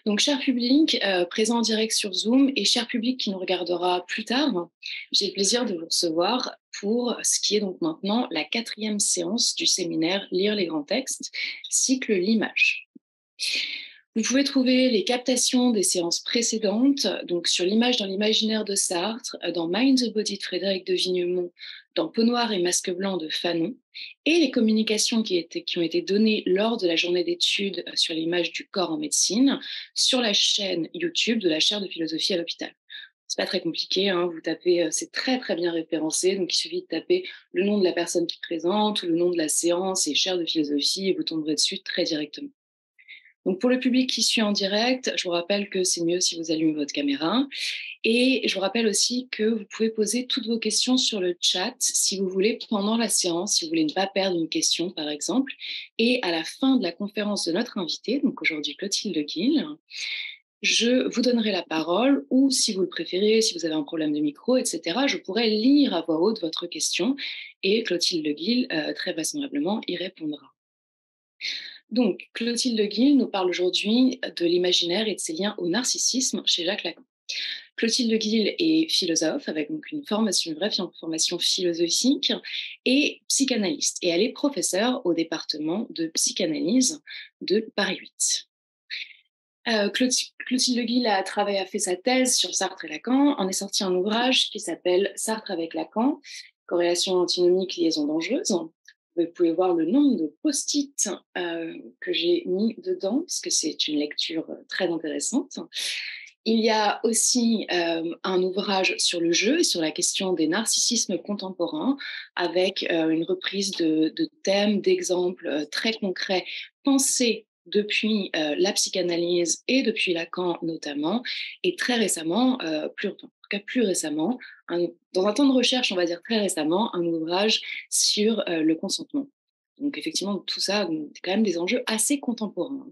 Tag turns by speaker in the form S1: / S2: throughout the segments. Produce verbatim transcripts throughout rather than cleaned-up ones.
S1: Donc, cher public, euh, présent en direct sur Zoom et cher public qui nous regardera plus tard, j'ai le plaisir de vous recevoir pour ce qui est donc maintenant la quatrième séance du séminaire Lire les grands textes, cycle L'image. Vous pouvez trouver les captations des séances précédentes, donc sur l'image dans l'imaginaire de Sartre, dans Mind the Body de Frédéric de Vignemont, dans Peau noire et masque blanc de Fanon, et les communications qui, étaient, qui ont été données lors de la journée d'études sur l'image du corps en médecine sur la chaîne YouTube de la chaire de philosophie à l'hôpital. C'est pas très compliqué, hein, vous tapez, c'est très très bien référencé, donc il suffit de taper le nom de la personne qui présente ou le nom de la séance et chaire de philosophie et vous tomberez dessus très directement. Donc pour le public qui suit en direct, je vous rappelle que c'est mieux si vous allumez votre caméra. Et je vous rappelle aussi que vous pouvez poser toutes vos questions sur le chat si vous voulez pendant la séance, si vous voulez ne pas perdre une question par exemple. Et à la fin de la conférence de notre invité, donc aujourd'hui Clotilde Guil, je vous donnerai la parole ou si vous le préférez, si vous avez un problème de micro, et cetera, je pourrai lire à voix haute votre question et Clotilde Guil, euh, très vraisemblablement, y répondra. Donc, Clotilde Guil nous parle aujourd'hui de l'imaginaire et de ses liens au narcissisme chez Jacques Lacan. Clotilde Guil est philosophe avec donc une formation, une vraie formation philosophique et psychanalyste. Et elle est professeure au département de psychanalyse de Paris huit. Euh, Clotilde Guil a travaillé, a fait sa thèse sur Sartre et Lacan. En est sorti un ouvrage qui s'appelle Sartre avec Lacan, corrélation antinomique, liaison dangereuse. Vous pouvez voir le nombre de post-it euh, que j'ai mis dedans, parce que c'est une lecture très intéressante. Il y a aussi euh, un ouvrage sur le jeu et sur la question des narcissismes contemporains, avec euh, une reprise de, de thèmes, d'exemples euh, très concrets, pensés depuis euh, la psychanalyse et depuis Lacan notamment, et très récemment, euh, plus, en tout cas plus récemment, un, dans un temps de recherche, on va dire très récemment, un ouvrage sur euh, le consentement. Donc effectivement, tout ça, c'est quand même des enjeux assez contemporains.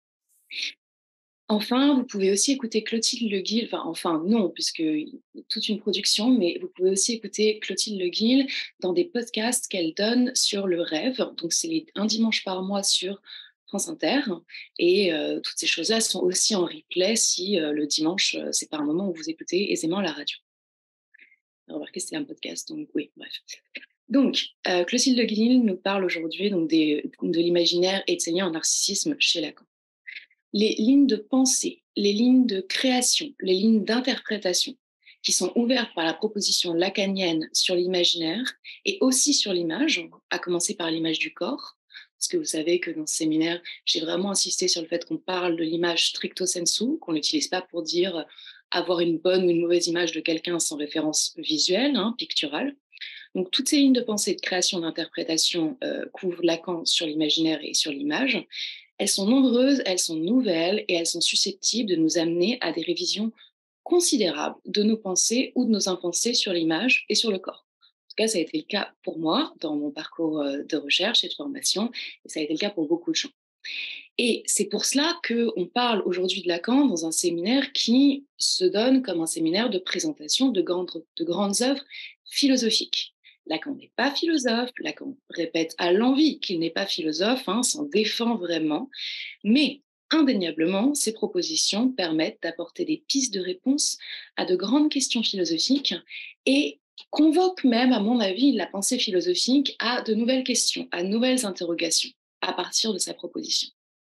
S1: Enfin, vous pouvez aussi écouter Clotilde Guil, enfin, enfin non, puisque y a toute une production, mais vous pouvez aussi écouter Clotilde Guil dans des podcasts qu'elle donne sur le rêve. Donc, c'est un dimanche par mois sur France Inter. Et euh, toutes ces choses-là sont aussi en replay si euh, le dimanche, euh, c'est pas un moment où vous écoutez aisément la radio. Remarquez, c'est un podcast, donc oui, bref. Donc, euh, Clotilde Guil nous parle aujourd'hui donc, des, de l'imaginaire et de ses liens en narcissisme chez Lacan. Les lignes de pensée, les lignes de création, les lignes d'interprétation qui sont ouvertes par la proposition lacanienne sur l'imaginaire et aussi sur l'image, à commencer par l'image du corps, parce que vous savez que dans ce séminaire, j'ai vraiment insisté sur le fait qu'on parle de l'image stricto sensu, qu'on n'utilise pas pour dire avoir une bonne ou une mauvaise image de quelqu'un sans référence visuelle, hein, picturale. Donc toutes ces lignes de pensée, de création, d'interprétation euh, couvrent Lacan sur l'imaginaire et sur l'image. Elles sont nombreuses, elles sont nouvelles et elles sont susceptibles de nous amener à des révisions considérables de nos pensées ou de nos impensées sur l'image et sur le corps. En tout cas, ça a été le cas pour moi dans mon parcours de recherche et de formation, et ça a été le cas pour beaucoup de gens. Et c'est pour cela qu'on parle aujourd'hui de Lacan dans un séminaire qui se donne comme un séminaire de présentation de grandes, de grandes œuvres philosophiques. Lacan n'est pas philosophe, Lacan répète à l'envi qu'il n'est pas philosophe, hein, s'en défend vraiment, mais indéniablement, ces propositions permettent d'apporter des pistes de réponse à de grandes questions philosophiques et convoquent même, à mon avis, la pensée philosophique à de nouvelles questions, à de nouvelles interrogations à partir de sa proposition.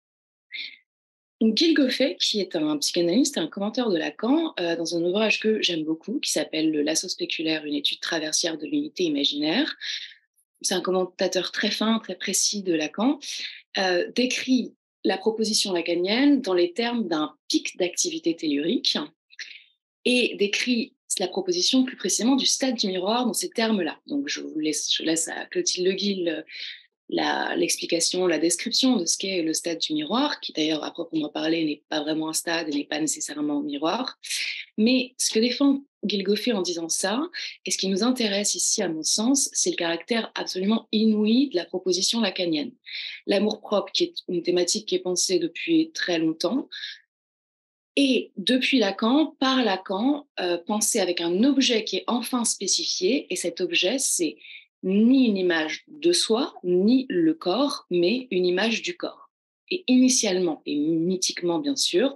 S1: Gil Goffey, qui est un psychanalyste et un commentaire de Lacan, euh, dans un ouvrage que j'aime beaucoup, qui s'appelle Le lasso spéculaire, une étude traversière de l'unité imaginaire, c'est un commentateur très fin, très précis de Lacan, euh, décrit la proposition lacanienne dans les termes d'un pic d'activité tellurique et décrit la proposition plus précisément du stade du miroir dans ces termes-là. Donc je vous laisse, je laisse à Clotilde Guil La, l'explication, la description de ce qu'est le stade du miroir, qui d'ailleurs, à proprement parler, n'est pas vraiment un stade et n'est pas nécessairement un miroir. Mais ce que défend Gil Goffey en disant ça, et ce qui nous intéresse ici, à mon sens, c'est le caractère absolument inouï de la proposition lacanienne. L'amour-propre, qui est une thématique qui est pensée depuis très longtemps, et depuis Lacan, par Lacan, euh, pensée avec un objet qui est enfin spécifié, et cet objet, c'est ni une image de soi, ni le corps, mais une image du corps. Et initialement, et mythiquement bien sûr,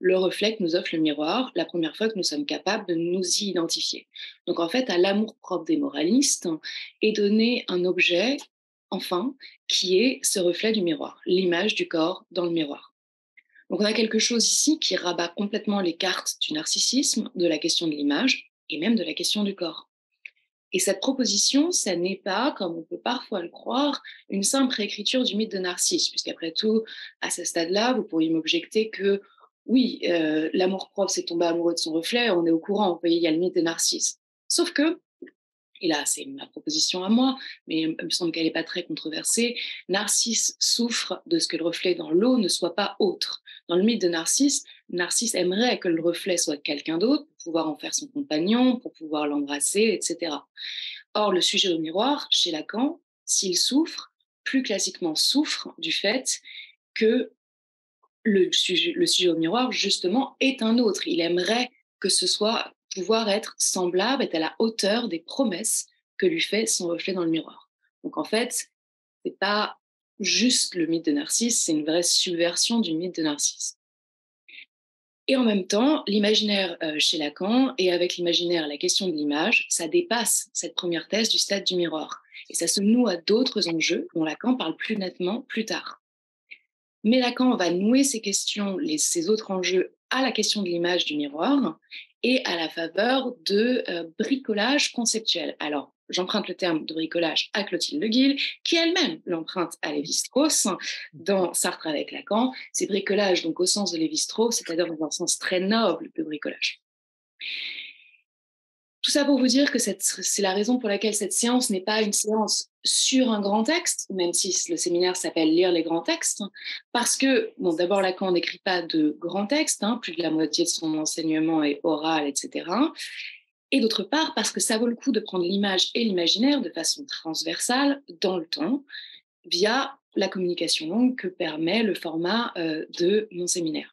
S1: le reflet que nous offre le miroir la première fois que nous sommes capables de nous y identifier. Donc en fait, à l'amour-propre des moralistes est donné un objet, enfin, qui est ce reflet du miroir, l'image du corps dans le miroir. Donc on a quelque chose ici qui rabat complètement les cartes du narcissisme, de la question de l'image et même de la question du corps. Et cette proposition, ça n'est pas, comme on peut parfois le croire, une simple réécriture du mythe de Narcisse, puisqu'après tout, à ce stade-là, vous pourriez m'objecter que oui, euh, l'amour-propre, c'est tomber amoureux de son reflet, on est au courant, vous voyez, il y a le mythe de Narcisse. Sauf que, et là c'est ma proposition à moi, mais il me semble qu'elle n'est pas très controversée, Narcisse souffre de ce que le reflet dans l'eau ne soit pas autre. Dans le mythe de Narcisse, Narcisse aimerait que le reflet soit quelqu'un d'autre pour pouvoir en faire son compagnon, pour pouvoir l'embrasser, et cetera. Or, le sujet au miroir, chez Lacan, s'il souffre, plus classiquement souffre du fait que le sujet, le sujet au miroir, justement, est un autre. Il aimerait que ce soit pouvoir être semblable, être à la hauteur des promesses que lui fait son reflet dans le miroir. Donc en fait, c'est pas juste le mythe de Narcisse, c'est une vraie subversion du mythe de Narcisse. Et en même temps, l'imaginaire euh, chez Lacan, et avec l'imaginaire, la question de l'image, ça dépasse cette première thèse du stade du miroir. Et ça se noue à d'autres enjeux dont Lacan parle plus nettement plus tard. Mais Lacan va nouer ces questions, les, ces autres enjeux, à la question de l'image du miroir et à la faveur de euh, bricolage conceptuel. Alors, j'emprunte le terme de bricolage à Clotilde Le Guil, qui elle-même l'emprunte à Lévi-Strauss dans Sartre avec Lacan. C'est bricolage donc au sens de Lévi-Strauss, c'est-à-dire dans un sens très noble de bricolage. Tout ça pour vous dire que cette, c'est la raison pour laquelle cette séance n'est pas une séance sur un grand texte, même si le séminaire s'appelle Lire les grands textes, parce que, bon, d'abord, Lacan n'écrit pas de grands textes, hein, plus de la moitié de son enseignement est oral, et cetera. Et d'autre part, parce que ça vaut le coup de prendre l'image et l'imaginaire de façon transversale dans le temps, via la communication longue que permet le format euh, de mon séminaire.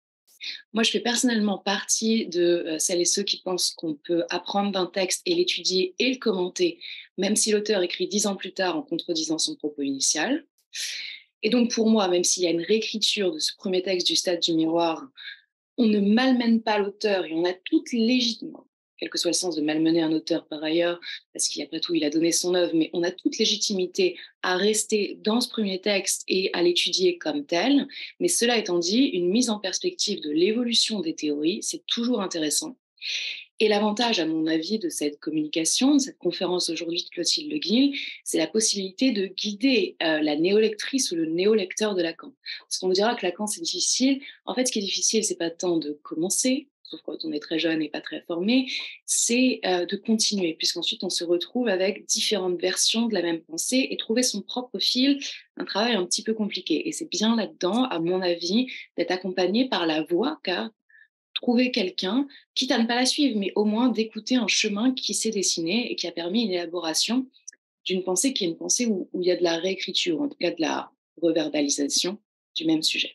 S1: Moi, je fais personnellement partie de euh, celles et ceux qui pensent qu'on peut apprendre d'un texte et l'étudier et le commenter, même si l'auteur écrit dix ans plus tard en contredisant son propos initial. Et donc, pour moi, même s'il y a une réécriture de ce premier texte du stade du miroir, on ne malmène pas l'auteur et on a toute légitimité, quel que soit le sens de malmener un auteur par ailleurs, parce qu'après tout, il a donné son œuvre, mais on a toute légitimité à rester dans ce premier texte et à l'étudier comme tel. Mais cela étant dit, une mise en perspective de l'évolution des théories, c'est toujours intéressant. Et l'avantage, à mon avis, de cette communication, de cette conférence aujourd'hui de Clotilde Le Guil, c'est la possibilité de guider euh, la néolectrice ou le néolecteur de Lacan. Parce qu'on vous dira que Lacan, c'est difficile. En fait, ce qui est difficile, c'est pas tant de commencer, sauf quand on est très jeune et pas très formé, c'est euh, de continuer, puisqu'ensuite on se retrouve avec différentes versions de la même pensée et trouver son propre fil, un travail un petit peu compliqué. Et c'est bien là-dedans, à mon avis, d'être accompagné par la voix, car trouver quelqu'un, quitte à ne pas la suivre, mais au moins d'écouter un chemin qui s'est dessiné et qui a permis une élaboration d'une pensée qui est une pensée où, où il y a de la réécriture, en tout cas de la reverbalisation du même sujet.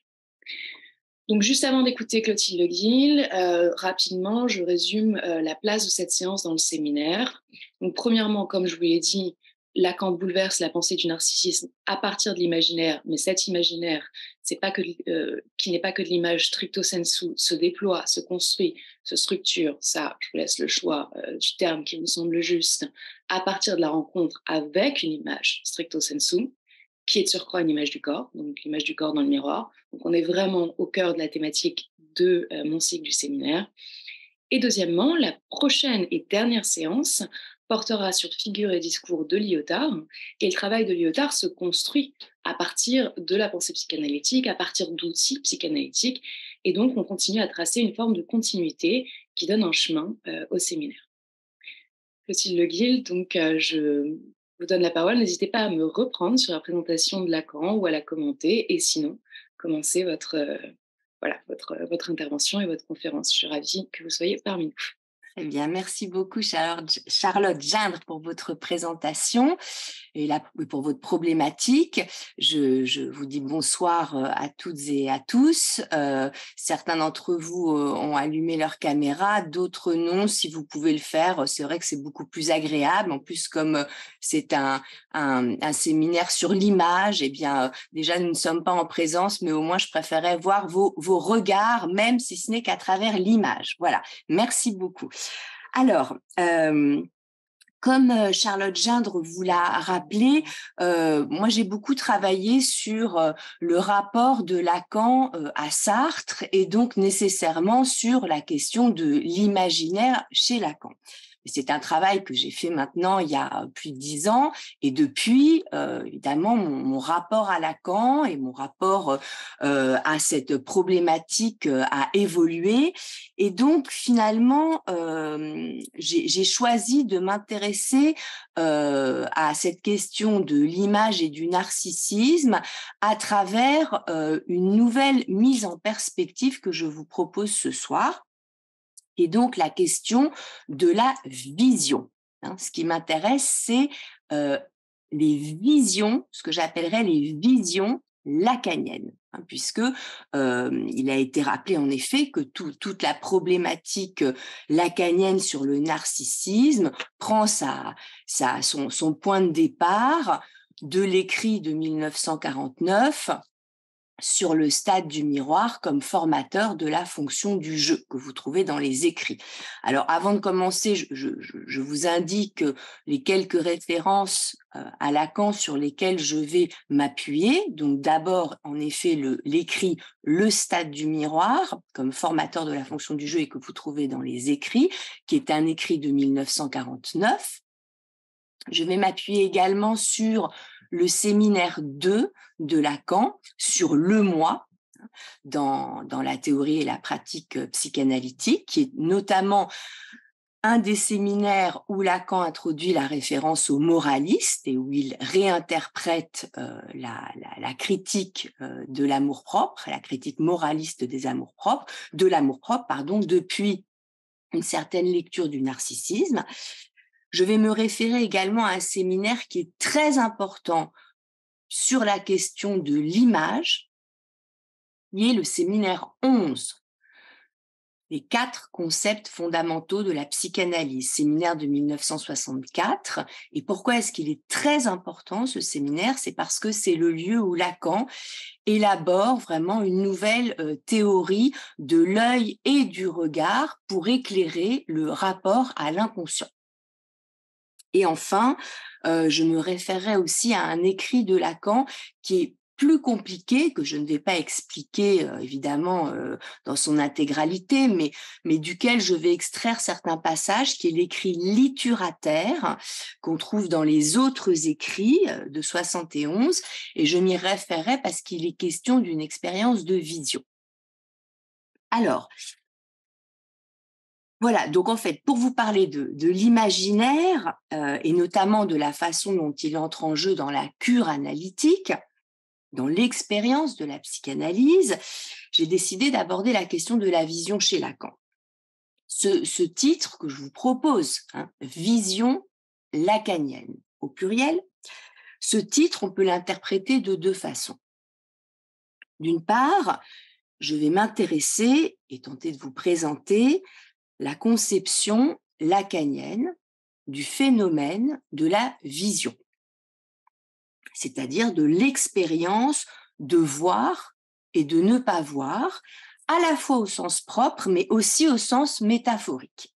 S1: Donc, juste avant d'écouter Clotilde Le Guil, euh, rapidement, je résume euh, la place de cette séance dans le séminaire. Donc, premièrement, comme je vous l'ai dit, Lacan bouleverse la pensée du narcissisme à partir de l'imaginaire, mais cet imaginaire, c'est pas que, euh, qui n'est pas que de l'image stricto sensu, se déploie, se construit, se structure, ça, je vous laisse le choix euh, du terme qui me semble juste, à partir de la rencontre avec une image stricto sensu, qui est de surcroît une image du corps, donc l'image du corps dans le miroir. Donc on est vraiment au cœur de la thématique de euh, mon cycle du séminaire. Et deuxièmement, la prochaine et dernière séance portera sur figure et discours de Lyotard. Et le travail de Lyotard se construit à partir de la pensée psychanalytique, à partir d'outils psychanalytiques. Et donc, on continue à tracer une forme de continuité qui donne un chemin euh, au séminaire. Clotilde Le Guil, donc euh, je vous donne la parole. N'hésitez pas à me reprendre sur la présentation de Lacan ou à la commenter. Et sinon, commencez votre, euh, voilà, votre, votre intervention et votre conférence. Je suis ravie que vous soyez parmi nous.
S2: Très bien, merci beaucoup Charlotte, Charlotte Gindre pour votre présentation. et là, pour votre problématique. Je, je vous dis bonsoir à toutes et à tous. Euh, certains d'entre vous ont allumé leur caméra, d'autres non. Si vous pouvez le faire, c'est vrai que c'est beaucoup plus agréable. En plus, comme c'est un, un, un séminaire sur l'image, eh bien, déjà, nous ne sommes pas en présence, mais au moins, je préférais voir vos, vos regards, même si ce n'est qu'à travers l'image. Voilà, merci beaucoup. Alors, euh, comme Charlotte Gindre vous l'a rappelé, euh, moi j'ai beaucoup travaillé sur euh, le rapport de Lacan euh, à Sartre et donc nécessairement sur la question de l'imaginaire chez Lacan. C'est un travail que j'ai fait maintenant il y a plus de dix ans et depuis, euh, évidemment, mon, mon rapport à Lacan et mon rapport euh, à cette problématique euh, a évolué. Et donc, finalement, euh, j'ai, j'ai choisi de m'intéresser euh, à cette question de l'image et du narcissisme à travers euh, une nouvelle mise en perspective que je vous propose ce soir. Et donc, la question de la vision. Hein, ce qui m'intéresse, c'est euh, les visions, ce que j'appellerais les visions lacaniennes, hein, puisque euh, il a été rappelé en effet que tout, toute la problématique lacanienne sur le narcissisme prend sa, sa, son, son point de départ de l'écrit de mille neuf cent quarante-neuf sur le stade du miroir comme formateur de la fonction du jeu que vous trouvez dans les écrits. Alors, avant de commencer, je, je, je vous indique les quelques références à Lacan sur lesquelles je vais m'appuyer. Donc, d'abord, en effet, le, l'écrit « Le stade du miroir » comme formateur de la fonction du jeu et que vous trouvez dans les écrits, qui est un écrit de mille neuf cent quarante-neuf. Je vais m'appuyer également sur le séminaire deux de Lacan, sur le moi, dans, dans la théorie et la pratique psychanalytique, qui est notamment un des séminaires où Lacan introduit la référence au moraliste et où il réinterprète euh, la, la, la critique euh, de l'amour-propre, la critique moraliste des amours-propres, de l'amour-propre, pardon, depuis une certaine lecture du narcissisme. Je vais me référer également à un séminaire qui est très important sur la question de l'image, qui est le séminaire onze, les quatre concepts fondamentaux de la psychanalyse, séminaire de mille neuf cent soixante-quatre. Et pourquoi est-ce qu'il est très important, ce séminaire? C'est parce que c'est le lieu où Lacan élabore vraiment une nouvelle euh, théorie de l'œil et du regard pour éclairer le rapport à l'inconscient. Et enfin, euh, je me référerai aussi à un écrit de Lacan qui est plus compliqué, que je ne vais pas expliquer euh, évidemment euh, dans son intégralité, mais, mais duquel je vais extraire certains passages, qui est l'écrit litturataire, qu'on trouve dans les autres écrits euh, de soixante et onze, et je m'y référerai parce qu'il est question d'une expérience de vision. Alors, voilà, donc en fait, pour vous parler de, de l'imaginaire, euh, et notamment de la façon dont il entre en jeu dans la cure analytique, dans l'expérience de la psychanalyse, j'ai décidé d'aborder la question de la vision chez Lacan. Ce, ce titre que je vous propose, hein, Vision lacanienne, au pluriel, ce titre, on peut l'interpréter de deux façons. D'une part, je vais m'intéresser et tenter de vous présenter la conception lacanienne du phénomène de la vision, c'est-à-dire de l'expérience de voir et de ne pas voir, à la fois au sens propre, mais aussi au sens métaphorique.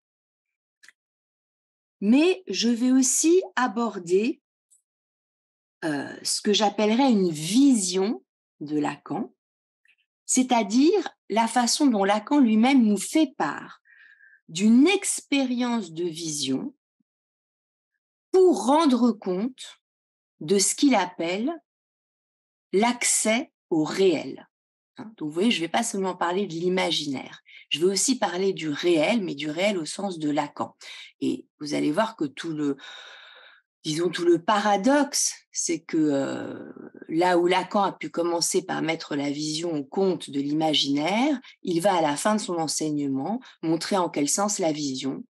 S2: Mais je vais aussi aborder euh, ce que j'appellerais une vision de Lacan, c'est-à-dire la façon dont Lacan lui-même nous fait part d'une expérience de vision pour rendre compte de ce qu'il appelle l'accès au réel. Donc, vous voyez, je ne vais pas seulement parler de l'imaginaire, je vais aussi parler du réel, mais du réel au sens de Lacan. Et vous allez voir que tout le, disons, tout le paradoxe, c'est que euh, là où Lacan a pu commencer par mettre la vision au compte de l'imaginaire, il va à la fin de son enseignement montrer en quel sens la vision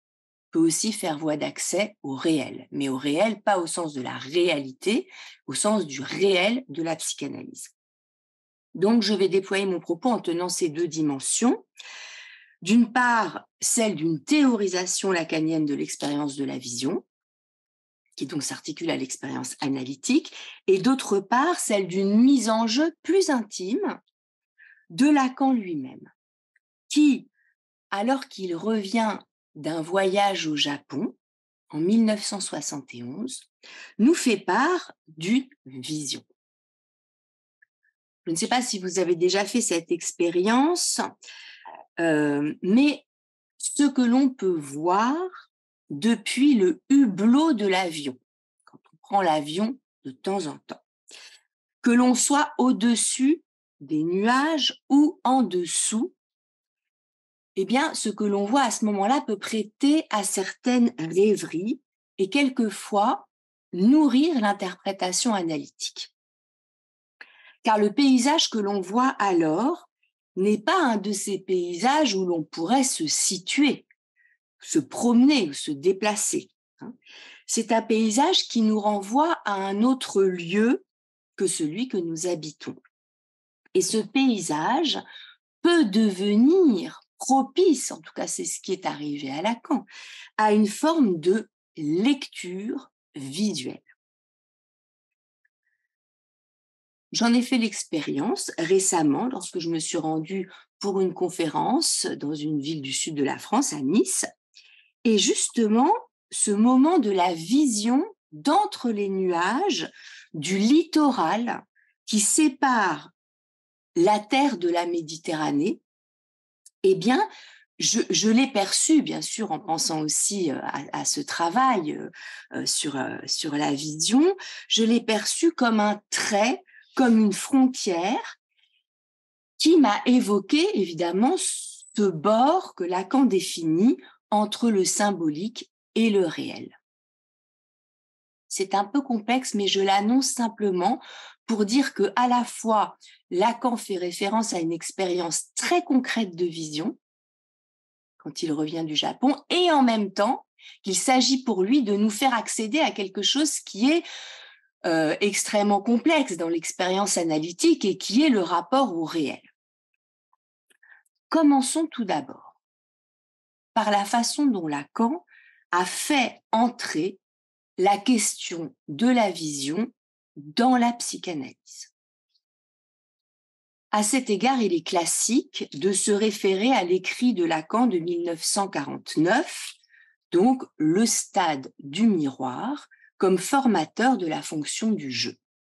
S2: peut aussi faire voie d'accès au réel, mais au réel, pas au sens de la réalité, au sens du réel de la psychanalyse. Donc, je vais déployer mon propos en tenant ces deux dimensions. D'une part, celle d'une théorisation lacanienne de l'expérience de la vision, qui donc s'articule à l'expérience analytique, et d'autre part, celle d'une mise en jeu plus intime de Lacan lui-même, qui, alors qu'il revient d'un voyage au Japon en mille neuf cent soixante et onze, nous fait part d'une vision. Je ne sais pas si vous avez déjà fait cette expérience, euh, mais ce que l'on peut voir depuis le hublot de l'avion, quand on prend l'avion de temps en temps, que l'on soit au-dessus des nuages ou en dessous, eh bien, ce que l'on voit à ce moment-là peut prêter à certaines rêveries et quelquefois nourrir l'interprétation analytique. Car le paysage que l'on voit alors n'est pas un de ces paysages où l'on pourrait se situer, se promener ou se déplacer. C'est un paysage qui nous renvoie à un autre lieu que celui que nous habitons. Et ce paysage peut devenir propice, en tout cas c'est ce qui est arrivé à Lacan, à une forme de lecture visuelle. J'en ai fait l'expérience récemment lorsque je me suis rendue pour une conférence dans une ville du sud de la France, à Nice. Et justement, ce moment de la vision d'entre les nuages du littoral qui sépare la terre de la Méditerranée, eh bien, je, je l'ai perçu, bien sûr, en pensant aussi à, à ce travail euh, sur, euh, sur la vision, je l'ai perçu comme un trait, comme une frontière qui m'a évoqué, évidemment, ce bord que Lacan définit entre le symbolique et le réel. C'est un peu complexe, mais je l'annonce simplement pour dire que à la fois Lacan fait référence à une expérience très concrète de vision quand il revient du Japon, et en même temps qu'il s'agit pour lui de nous faire accéder à quelque chose qui est euh, extrêmement complexe dans l'expérience analytique et qui est le rapport au réel. Commençons tout d'abord par la façon dont Lacan a fait entrer la question de la vision dans la psychanalyse. À cet égard, il est classique de se référer à l'écrit de Lacan de mille neuf cent quarante-neuf, donc le stade du miroir, comme formateur de la fonction du jeu.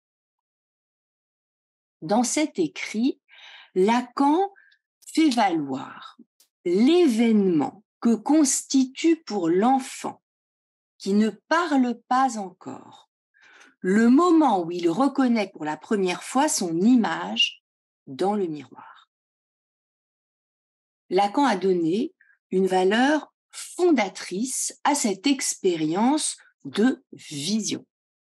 S2: Dans cet écrit, Lacan fait valoir l'événement que constitue pour l'enfant qui ne parle pas encore le moment où il reconnaît pour la première fois son image dans le miroir. Lacan a donné une valeur fondatrice à cette expérience de vision.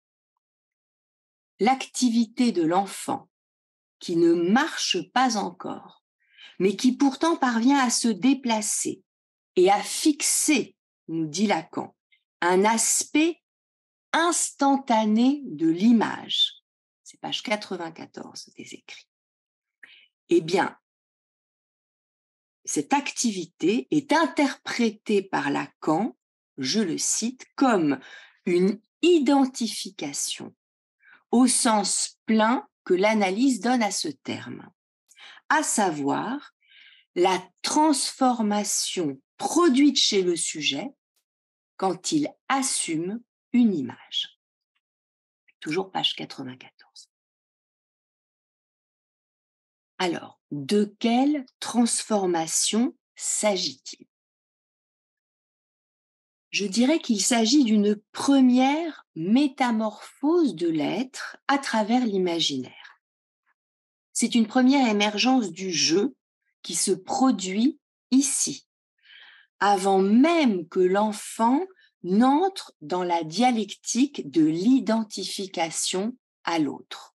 S2: L'activité de l'enfant qui ne marche pas encore, mais qui pourtant parvient à se déplacer et à fixer, nous dit Lacan, un aspect instantané de l'image. C'est page quatre-vingt-quatorze des écrits. Eh bien, cette activité est interprétée par Lacan, je le cite, comme une identification au sens plein que l'analyse donne à ce terme, à savoir la transformation produite chez le sujet quand il assume une image. Toujours page quatre-vingt-quatorze. Alors, de quelle transformation s'agit-il? Je dirais qu'il s'agit d'une première métamorphose de l'être à travers l'imaginaire. C'est une première émergence du jeu qui se produit ici, avant même que l'enfant n'entre dans la dialectique de l'identification à l'autre.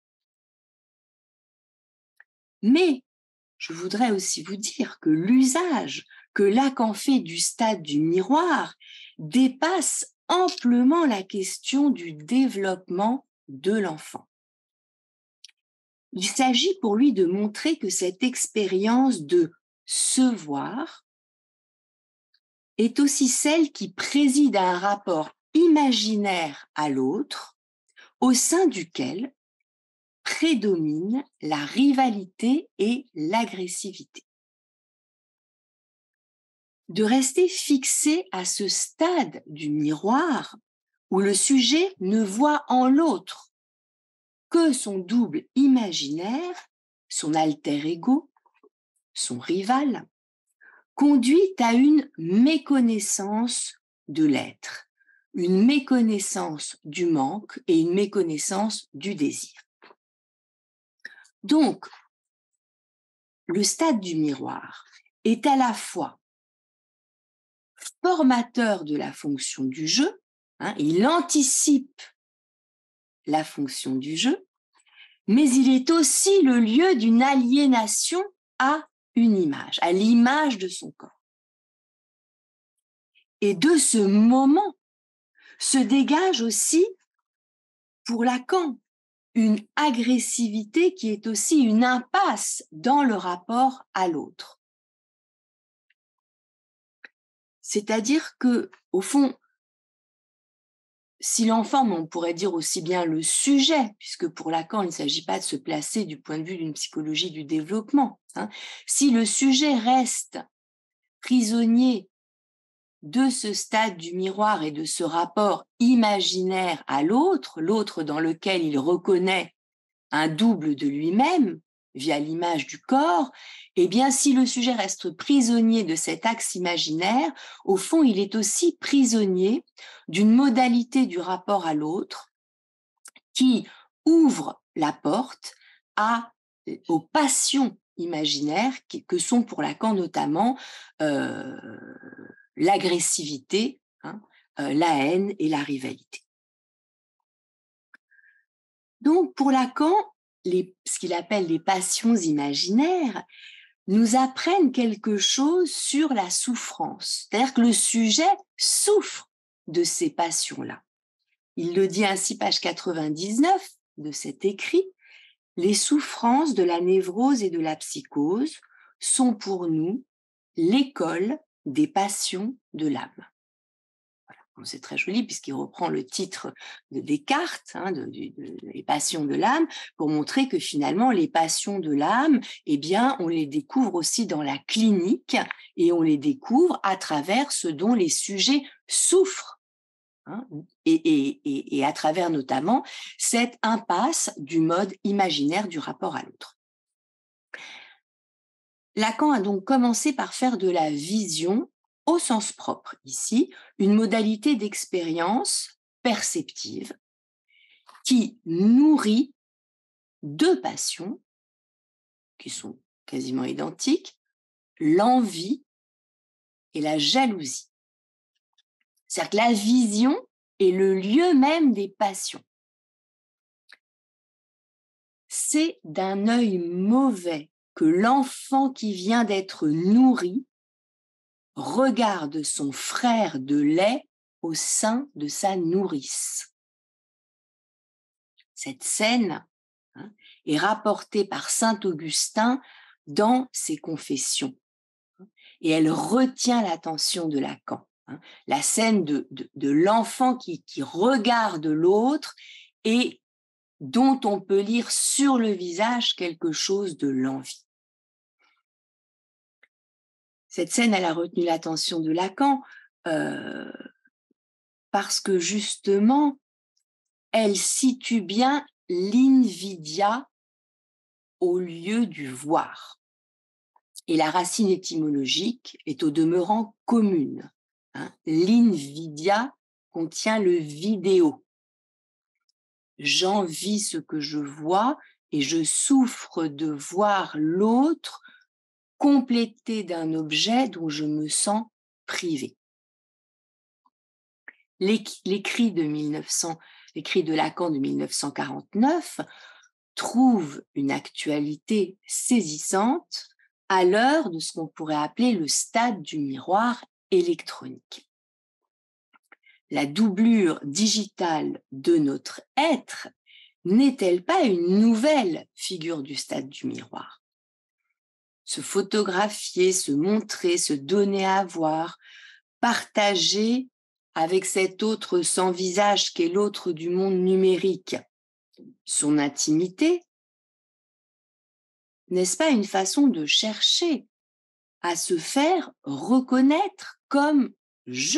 S2: Mais je voudrais aussi vous dire que l'usage que Lacan fait du stade du miroir dépasse amplement la question du développement de l'enfant. Il s'agit pour lui de montrer que cette expérience de se voir est aussi celle qui préside à un rapport imaginaire à l'autre, au sein duquel prédomine la rivalité et l'agressivité. De rester fixé à ce stade du miroir où le sujet ne voit en l'autre que son double imaginaire, son alter ego, son rival, conduit à une méconnaissance de l'être, une méconnaissance du manque et une méconnaissance du désir. Donc, le stade du miroir est à la fois formateur de la fonction du jeu, hein, il anticipe la fonction du jeu, mais il est aussi le lieu d'une aliénation à une image, à l'image de son corps. Et de ce moment se dégage aussi, pour Lacan, une agressivité qui est aussi une impasse dans le rapport à l'autre. C'est-à-dire que, au fond, si l'enfant, mais on pourrait dire aussi bien le sujet, puisque pour Lacan, il ne s'agit pas de se placer du point de vue d'une psychologie du développement, hein, si le sujet reste prisonnier de ce stade du miroir et de ce rapport imaginaire à l'autre, l'autre dans lequel il reconnaît un double de lui-même via l'image du corps, eh bien, si le sujet reste prisonnier de cet axe imaginaire, au fond, il est aussi prisonnier d'une modalité du rapport à l'autre qui ouvre la porte à, aux passions imaginaires qui, que sont pour Lacan notamment euh, l'agressivité, hein, euh, la haine et la rivalité. Donc, pour Lacan, les, ce qu'il appelle les passions imaginaires nous apprennent quelque chose sur la souffrance. C'est-à-dire que le sujet souffre de ces passions-là. Il le dit ainsi, page quatre-vingt-dix-neuf de cet écrit, « Les souffrances de la névrose et de la psychose sont pour nous l'école des passions de l'âme. » C'est très joli puisqu'il reprend le titre de Descartes, hein, de, de, de, les passions de l'âme, pour montrer que finalement les passions de l'âme, eh bien, on les découvre aussi dans la clinique et on les découvre à travers ce dont les sujets souffrent, hein, et, et, et, et à travers notamment cette impasse du mode imaginaire du rapport à l'autre. Lacan a donc commencé par faire de la vision, au sens propre ici, une modalité d'expérience perceptive qui nourrit deux passions qui sont quasiment identiques, l'envie et la jalousie. C'est-à-dire que la vision est le lieu même des passions. C'est d'un œil mauvais que l'enfant qui vient d'être nourri regarde son frère de lait au sein de sa nourrice. Cette scène, hein, est rapportée par saint Augustin dans ses Confessions. Et elle retient l'attention de Lacan. Hein, la scène de, de, de l'enfant qui, qui regarde l'autre et dont on peut lire sur le visage quelque chose de l'envie. Cette scène, elle a retenu l'attention de Lacan euh, parce que justement, elle situe bien l'invidia au lieu du voir. Et la racine étymologique est au demeurant commune. Hein. L'invidia contient le vidéo. J'envie ce que je vois et je souffre de voir l'autre complété d'un objet dont je me sens privé. L'écrit de mille neuf cents, l'écrit de Lacan de mille neuf cent quarante-neuf trouve une actualité saisissante à l'heure de ce qu'on pourrait appeler le stade du miroir électronique. la doublure digitale de notre être, n'est-elle pas une nouvelle figure du stade du miroir? Se photographier, se montrer, se donner à voir, partager avec cet autre sans visage qu'est l'autre du monde numérique, son intimité, n'est-ce pas une façon de chercher à se faire reconnaître comme je?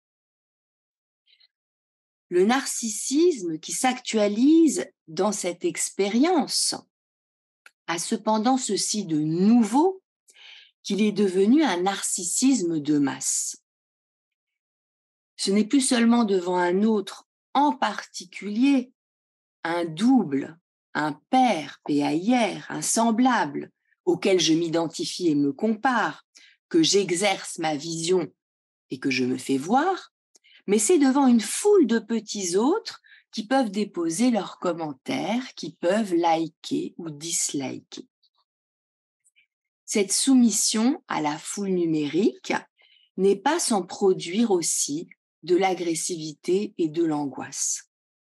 S2: Le narcissisme qui s'actualise dans cette expérience a cependant ceci de nouveau qu'il est devenu un narcissisme de masse. Ce n'est plus seulement devant un autre en particulier, un double, un père, P A I R, un semblable auquel je m'identifie et me compare, que j'exerce ma vision et que je me fais voir, mais c'est devant une foule de petits autres qui peuvent déposer leurs commentaires, qui peuvent liker ou disliker. Cette soumission à la foule numérique n'est pas sans produire aussi de l'agressivité et de l'angoisse.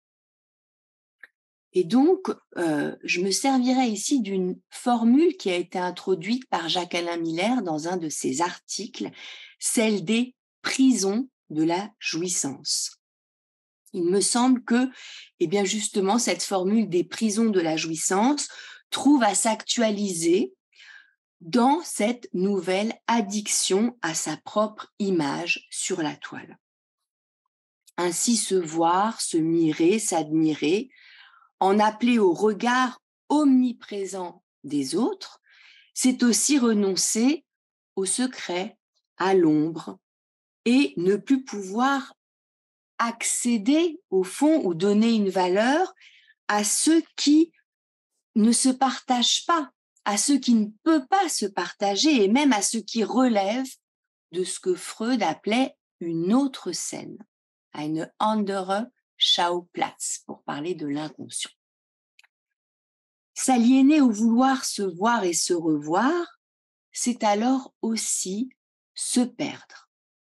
S2: Et donc, euh, je me servirai ici d'une formule qui a été introduite par Jacques-Alain Miller dans un de ses articles, celle des prisons de la jouissance. Il me semble que, eh bien justement, cette formule des prisons de la jouissance trouve à s'actualiser dans cette nouvelle addiction à sa propre image sur la toile. Ainsi se voir, se mirer, s'admirer, en appeler au regard omniprésent des autres, c'est aussi renoncer au secret, à l'ombre, et ne plus pouvoir accéder au fond ou donner une valeur à ceux qui ne se partagent pas, à ceux qui ne peuvent pas se partager et même à ceux qui relèvent de ce que Freud appelait une autre scène, eine andere Schauplatz, pour parler de l'inconscient. S'aliéner au vouloir se voir et se revoir, c'est alors aussi se perdre.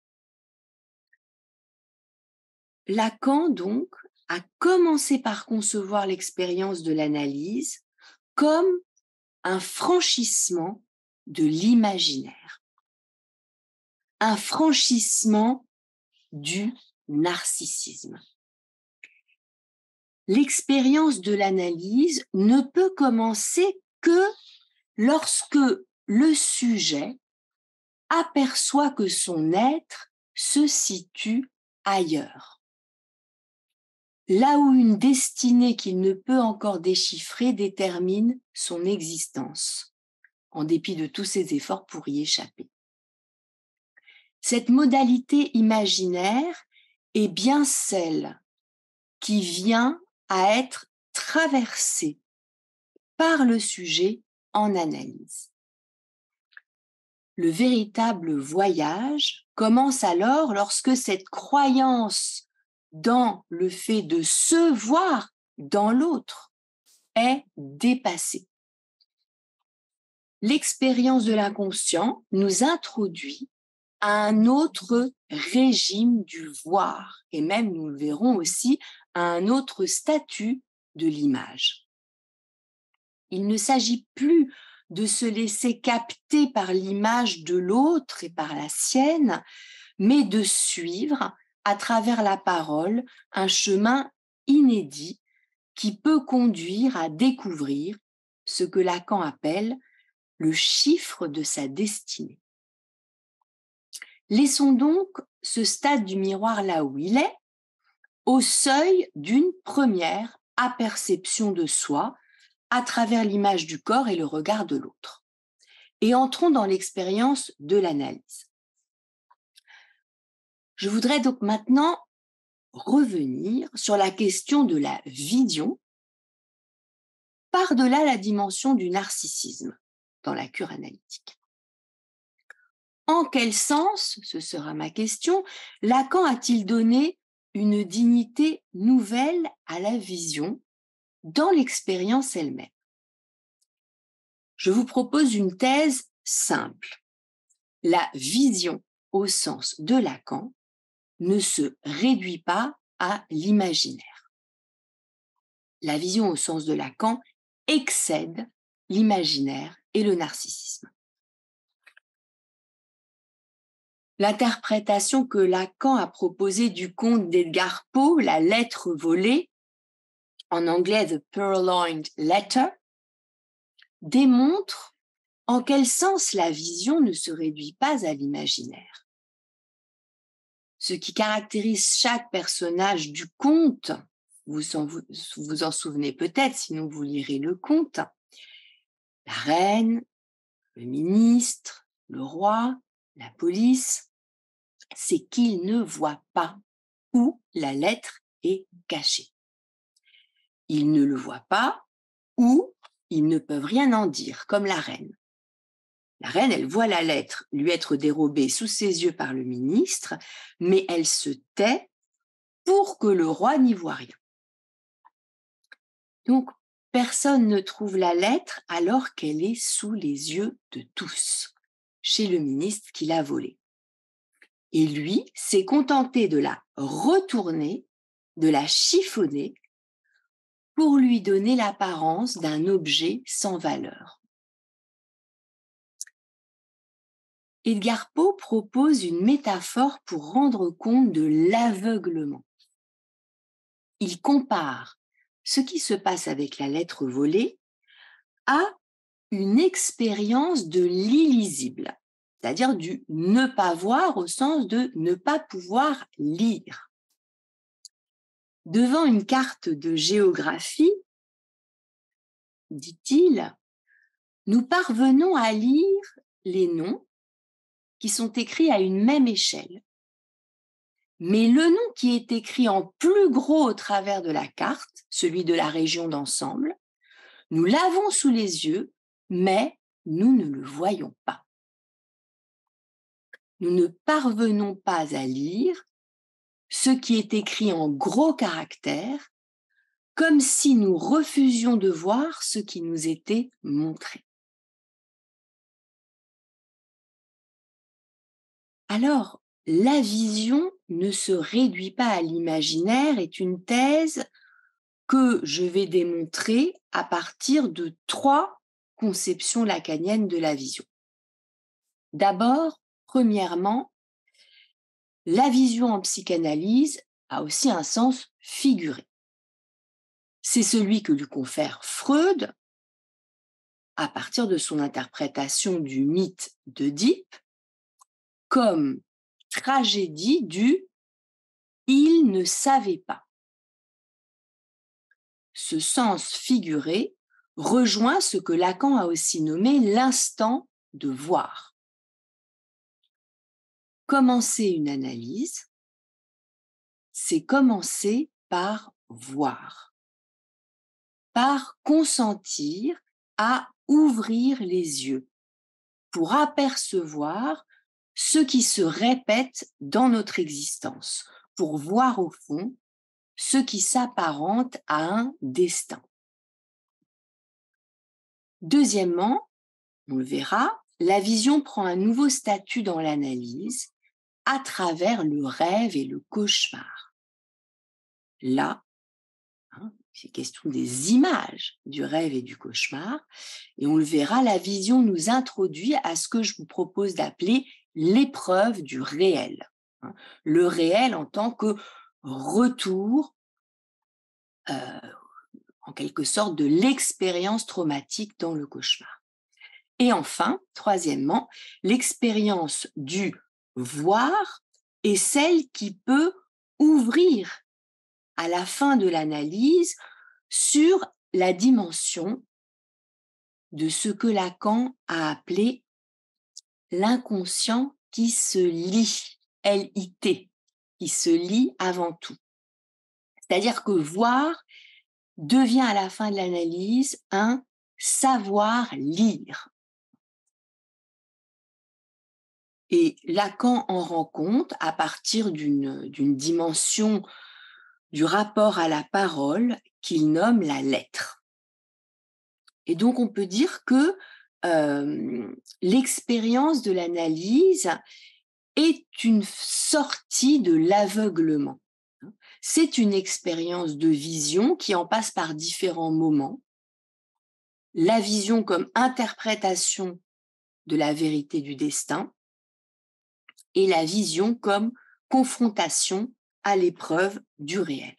S2: Lacan, donc, a commencé par concevoir l'expérience de l'analyse comme un franchissement de l'imaginaire, un franchissement du narcissisme. L'expérience de l'analyse ne peut commencer que lorsque le sujet aperçoit que son être se situe ailleurs. Là où une destinée qu'il ne peut encore déchiffrer détermine son existence, en dépit de tous ses efforts pour y échapper. Cette modalité imaginaire est bien celle qui vient à être traversée par le sujet en analyse. Le véritable voyage commence alors lorsque cette croyance dans le fait de se voir dans l'autre est dépassée. L'expérience de l'inconscient nous introduit à un autre régime du voir, et même, nous le verrons aussi, à un autre statut de l'image. Il ne s'agit plus de se laisser capter par l'image de l'autre et par la sienne, mais de suivre à travers la parole un chemin inédit qui peut conduire à découvrir ce que Lacan appelle le chiffre de sa destinée. Laissons donc ce stade du miroir là où il est, au seuil d'une première aperception de soi à travers l'image du corps et le regard de l'autre. Et entrons dans l'expérience de l'analyse. Je voudrais donc maintenant revenir sur la question de la vision par-delà la dimension du narcissisme dans la cure analytique. En quel sens, ce sera ma question, Lacan a-t-il donné une dignité nouvelle à la vision dans l'expérience elle-même? Je vous propose une thèse simple. La vision, au sens de Lacan, ne se réduit pas à l'imaginaire. La vision au sens de Lacan excède l'imaginaire et le narcissisme. L'interprétation que Lacan a proposée du conte d'Edgar Poe, La lettre volée, en anglais The Purloined Letter, démontre en quel sens la vision ne se réduit pas à l'imaginaire. Ce qui caractérise chaque personnage du conte, vous en, vous, vous en souvenez peut-être, sinon vous lirez le conte, la reine, le ministre, le roi, la police, c'est qu'ils ne voient pas où la lettre est cachée. Ils ne le voient pas ou ils ne peuvent rien en dire, comme la reine. La reine, elle voit la lettre lui être dérobée sous ses yeux par le ministre, mais elle se tait pour que le roi n'y voie rien. Donc, personne ne trouve la lettre alors qu'elle est sous les yeux de tous, chez le ministre qui l'a volée. Et lui s'est contenté de la retourner, de la chiffonner, pour lui donner l'apparence d'un objet sans valeur. Edgar Poe propose une métaphore pour rendre compte de l'aveuglement. Il compare ce qui se passe avec la lettre volée à une expérience de l'illisible, c'est-à-dire du ne pas voir au sens de ne pas pouvoir lire. Devant une carte de géographie, dit-il, nous parvenons à lire les noms qui sont écrits à une même échelle. Mais le nom qui est écrit en plus gros au travers de la carte, celui de la région d'ensemble, nous l'avons sous les yeux, mais nous ne le voyons pas. Nous ne parvenons pas à lire ce qui est écrit en gros caractères, comme si nous refusions de voir ce qui nous était montré. Alors, la vision ne se réduit pas à l'imaginaire est une thèse que je vais démontrer à partir de trois conceptions lacaniennes de la vision. D'abord, premièrement, la vision en psychanalyse a aussi un sens figuré. C'est celui que lui confère Freud à partir de son interprétation du mythe d'Œdipe comme tragédie du « il ne savait pas ». Ce sens figuré rejoint ce que Lacan a aussi nommé l'instant de voir. Commencer une analyse, c'est commencer par voir, par consentir à ouvrir les yeux pour apercevoir ce qui se répète dans notre existence, pour voir au fond ce qui s'apparente à un destin. Deuxièmement, on le verra, la vision prend un nouveau statut dans l'analyse à travers le rêve et le cauchemar. Là, hein, c'est question des images du rêve et du cauchemar, et on le verra, la vision nous introduit à ce que je vous propose d'appeler l'épreuve du réel. Hein, le réel en tant que retour euh, en quelque sorte de l'expérience traumatique dans le cauchemar. Et enfin, troisièmement, l'expérience du voir est celle qui peut ouvrir à la fin de l'analyse sur la dimension de ce que Lacan a appelé l'inconscient qui se lit, L I T, qui se lit avant tout. C'est-à-dire que voir devient à la fin de l'analyse un savoir lire. Et Lacan en rend compte à partir d'une, d'une dimension du rapport à la parole qu'il nomme la lettre. Et donc on peut dire que euh, l'expérience de l'analyse est une sortie de l'aveuglement. C'est une expérience de vision qui en passe par différents moments. La vision comme interprétation de la vérité du destin et la vision comme confrontation à l'épreuve du réel.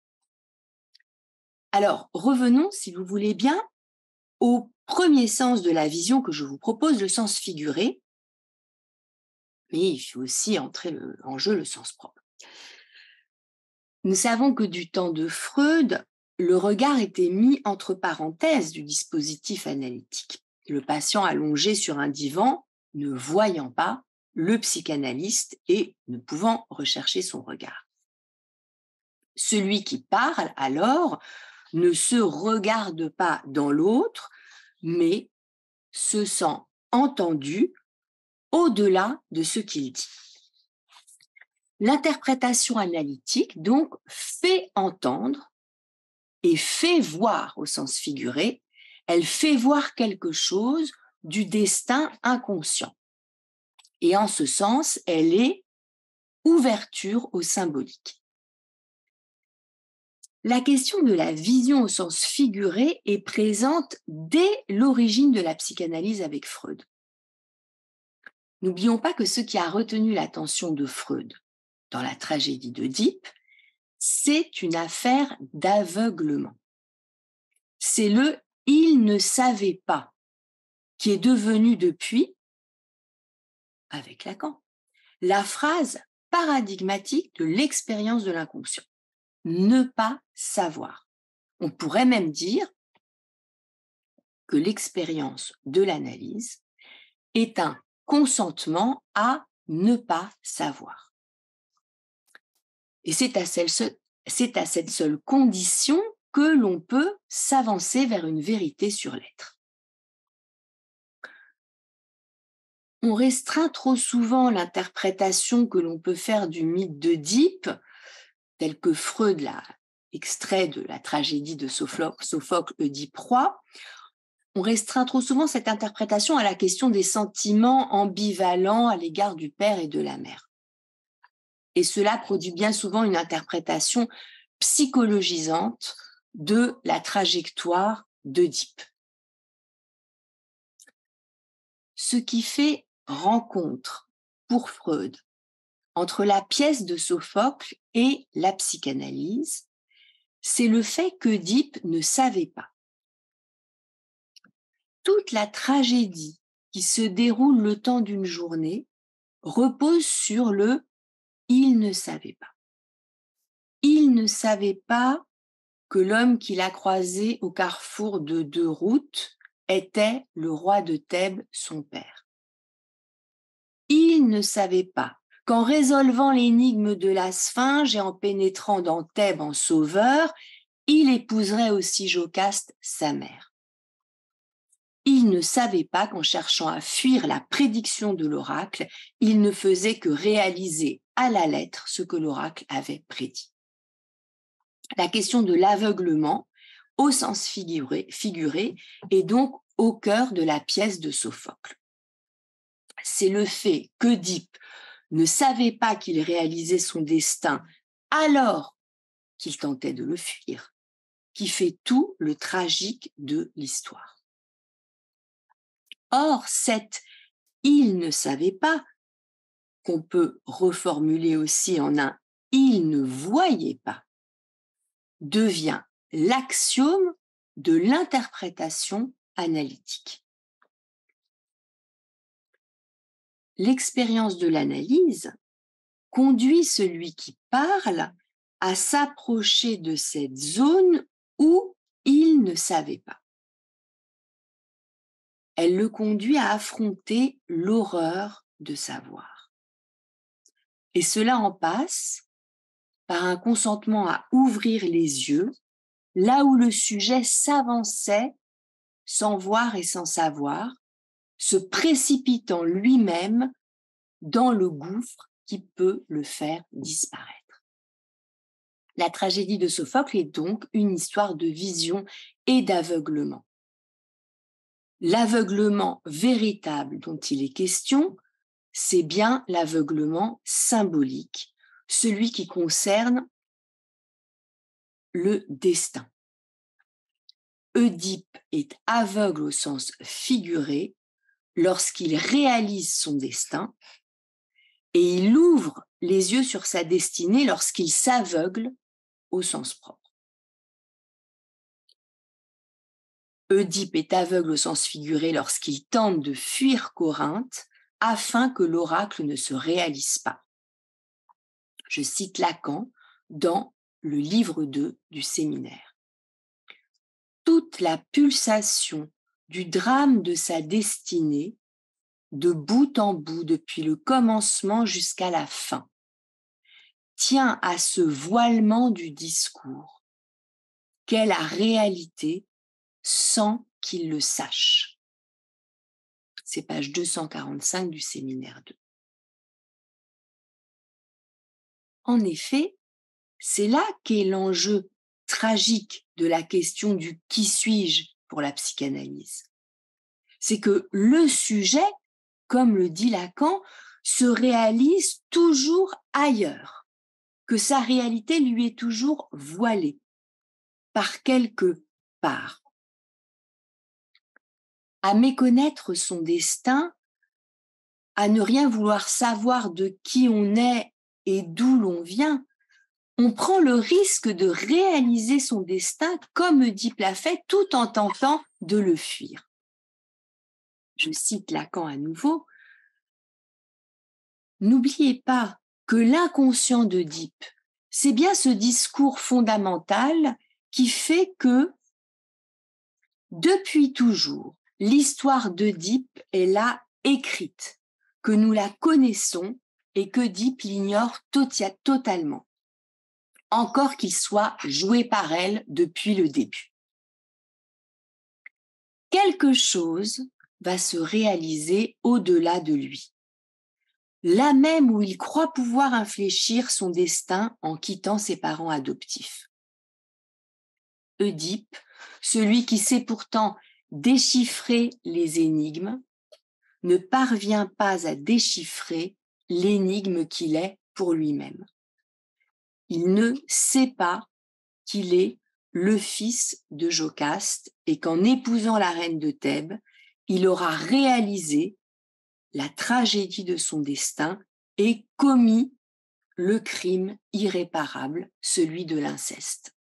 S2: Alors, revenons, si vous voulez bien, au premier sens de la vision que je vous propose, le sens figuré, mais il faut aussi entrer le, en jeu le sens propre. Nous savons que du temps de Freud, le regard était mis entre parenthèses du dispositif analytique. Le patient allongé sur un divan, ne voyant pas le psychanalyste et ne pouvant rechercher son regard. Celui qui parle, alors, ne se regarde pas dans l'autre, mais se sent entendu au-delà de ce qu'il dit. L'interprétation analytique, donc, fait entendre et fait voir au sens figuré, elle fait voir quelque chose du destin inconscient. Et en ce sens, elle est ouverture au symbolique. La question de la vision au sens figuré est présente dès l'origine de la psychanalyse avec Freud. N'oublions pas que ce qui a retenu l'attention de Freud dans la tragédie d'Œdipe, c'est une affaire d'aveuglement. C'est le « il ne savait pas » qui est devenu depuis, avec Lacan, la phrase paradigmatique de l'expérience de l'inconscient. Ne pas savoir. On pourrait même dire que l'expérience de l'analyse est un consentement à ne pas savoir. Et c'est à, celle, c'est à cette seule condition que l'on peut s'avancer vers une vérité sur l'être. On restreint trop souvent l'interprétation que l'on peut faire du mythe d'Œdipe, tel que Freud l'a extrait de la tragédie de Sophocle, Œdipe roi. On restreint trop souvent cette interprétation à la question des sentiments ambivalents à l'égard du père et de la mère. Et cela produit bien souvent une interprétation psychologisante de la trajectoire d'Œdipe. Ce qui fait rencontre pour Freud entre la pièce de Sophocle et la psychanalyse, c'est le fait qu'Œdipe ne savait pas. Toute la tragédie qui se déroule le temps d'une journée repose sur le « il ne savait pas ». Il ne savait pas que l'homme qu'il a croisé au carrefour de deux routes était le roi de Thèbes, son père. Il ne savait pas qu'en résolvant l'énigme de la Sphinge et en pénétrant dans Thèbes en sauveur, il épouserait aussi Jocaste, sa mère. Il ne savait pas qu'en cherchant à fuir la prédiction de l'oracle, il ne faisait que réaliser à la lettre ce que l'oracle avait prédit. La question de l'aveuglement, au sens figuré, figuré, est donc au cœur de la pièce de Sophocle. C'est le fait qu'Œdipe ne savait pas qu'il réalisait son destin alors qu'il tentait de le fuir, qui fait tout le tragique de l'histoire. Or, cet « il ne savait pas » qu'on peut reformuler aussi en un « il ne voyait pas » devient l'axiome de l'interprétation analytique. L'expérience de l'analyse conduit celui qui parle à s'approcher de cette zone où il ne savait pas. Elle le conduit à affronter l'horreur de savoir. Et cela en passe par un consentement à ouvrir les yeux, là où le sujet s'avançait sans voir et sans savoir, se précipitant lui-même dans le gouffre qui peut le faire disparaître. La tragédie de Sophocle est donc une histoire de vision et d'aveuglement. L'aveuglement véritable dont il est question c'est bien l'aveuglement symbolique, celui qui concerne le destin. Oedipe est aveugle au sens figuré lorsqu'il réalise son destin et il ouvre les yeux sur sa destinée lorsqu'il s'aveugle au sens propre. Oedipe est aveugle au sens figuré lorsqu'il tente de fuir Corinthe afin que l'oracle ne se réalise pas. Je cite Lacan dans le livre deux du séminaire. Toute la pulsation du drame de sa destinée, de bout en bout, depuis le commencement jusqu'à la fin, tient à ce voilement du discours, qu'est la réalité sans qu'il le sache. C'est page deux cent quarante-cinq du séminaire deux. En effet, c'est là qu'est l'enjeu tragique de la question du « qui suis-je » pour la psychanalyse. C'est que le sujet, comme le dit Lacan, se réalise toujours ailleurs, que sa réalité lui est toujours voilée, par quelque part. À méconnaître son destin, à ne rien vouloir savoir de qui on est et d'où l'on vient, on prend le risque de réaliser son destin comme Oedipe l'a fait, tout en tentant de le fuir. Je cite Lacan à nouveau. N'oubliez pas que l'inconscient d'Oedipe, c'est bien ce discours fondamental qui fait que, depuis toujours, l'histoire d'Oedipe est là écrite, que nous la connaissons et qu'Oedipe l'ignore totalement, encore qu'il soit joué par elle depuis le début. Quelque chose va se réaliser au-delà de lui, là même où il croit pouvoir infléchir son destin en quittant ses parents adoptifs. Oedipe, celui qui sait pourtant déchiffrer les énigmes, ne parvient pas à déchiffrer l'énigme qu'il est pour lui-même. Il ne sait pas qu'il est le fils de Jocaste et qu'en épousant la reine de Thèbes, il aura réalisé la tragédie de son destin et commis le crime irréparable, celui de l'inceste.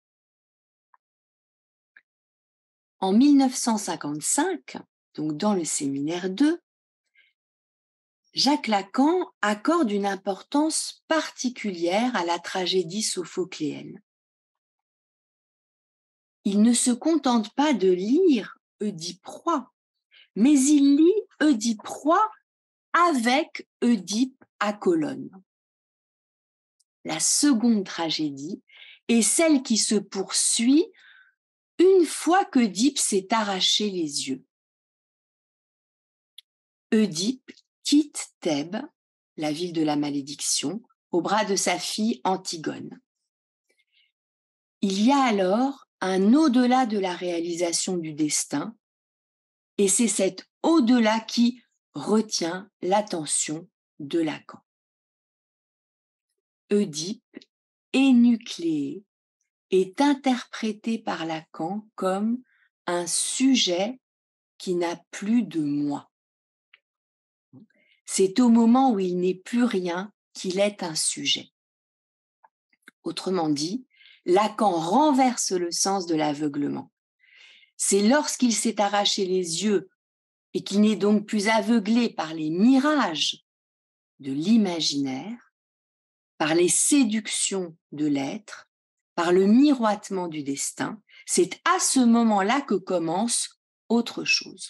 S2: En mille neuf cent cinquante-cinq, donc dans le séminaire deux, Jacques Lacan accorde une importance particulière à la tragédie sophocléenne. Il ne se contente pas de lire Oedipe roi, mais il lit Oedipe roi avec Oedipe à colonne. La seconde tragédie est celle qui se poursuit une fois qu'Oedipe s'est arraché les yeux. Oedipe quitte Thèbes, la ville de la malédiction, au bras de sa fille Antigone. Il y a alors un au-delà de la réalisation du destin, et c'est cet au-delà qui retient l'attention de Lacan. Oedipe, énucléé, est interprété par Lacan comme un sujet qui n'a plus de moi. C'est au moment où il n'est plus rien qu'il est un sujet. Autrement dit, Lacan renverse le sens de l'aveuglement. C'est lorsqu'il s'est arraché les yeux et qu'il n'est donc plus aveuglé par les mirages de l'imaginaire, par les séductions de l'être, par le miroitement du destin, c'est à ce moment-là que commence autre chose.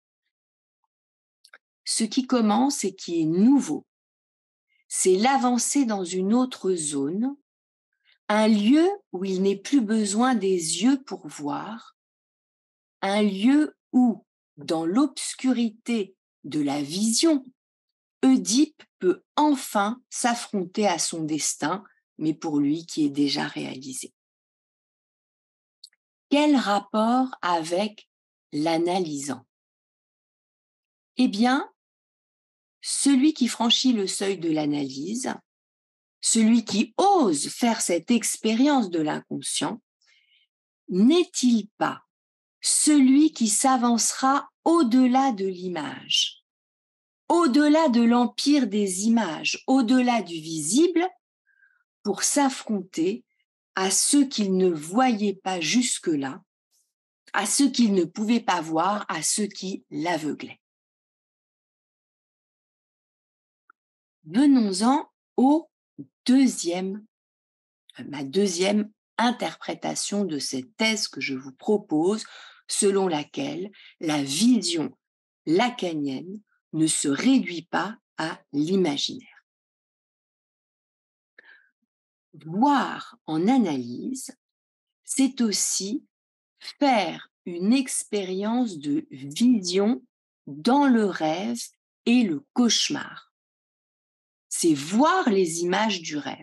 S2: Ce qui commence et qui est nouveau, c'est l'avancée dans une autre zone, un lieu où il n'est plus besoin des yeux pour voir, un lieu où, dans l'obscurité de la vision, Oedipe peut enfin s'affronter à son destin, mais pour lui qui est déjà réalisé. Quel rapport avec l'analysant ? Eh bien, celui qui franchit le seuil de l'analyse, celui qui ose faire cette expérience de l'inconscient, n'est-il pas celui qui s'avancera au-delà de l'image, au-delà de l'empire des images, au-delà du visible, pour s'affronter à ceux qu'il ne voyait pas jusque-là, à ceux qu'il ne pouvait pas voir, à ceux qui l'aveuglaient. Venons-en au deuxième, ma deuxième interprétation de cette thèse que je vous propose, selon laquelle la vision lacanienne ne se réduit pas à l'imaginaire. Voir en analyse, c'est aussi faire une expérience de vision dans le rêve et le cauchemar. C'est voir les images du rêve.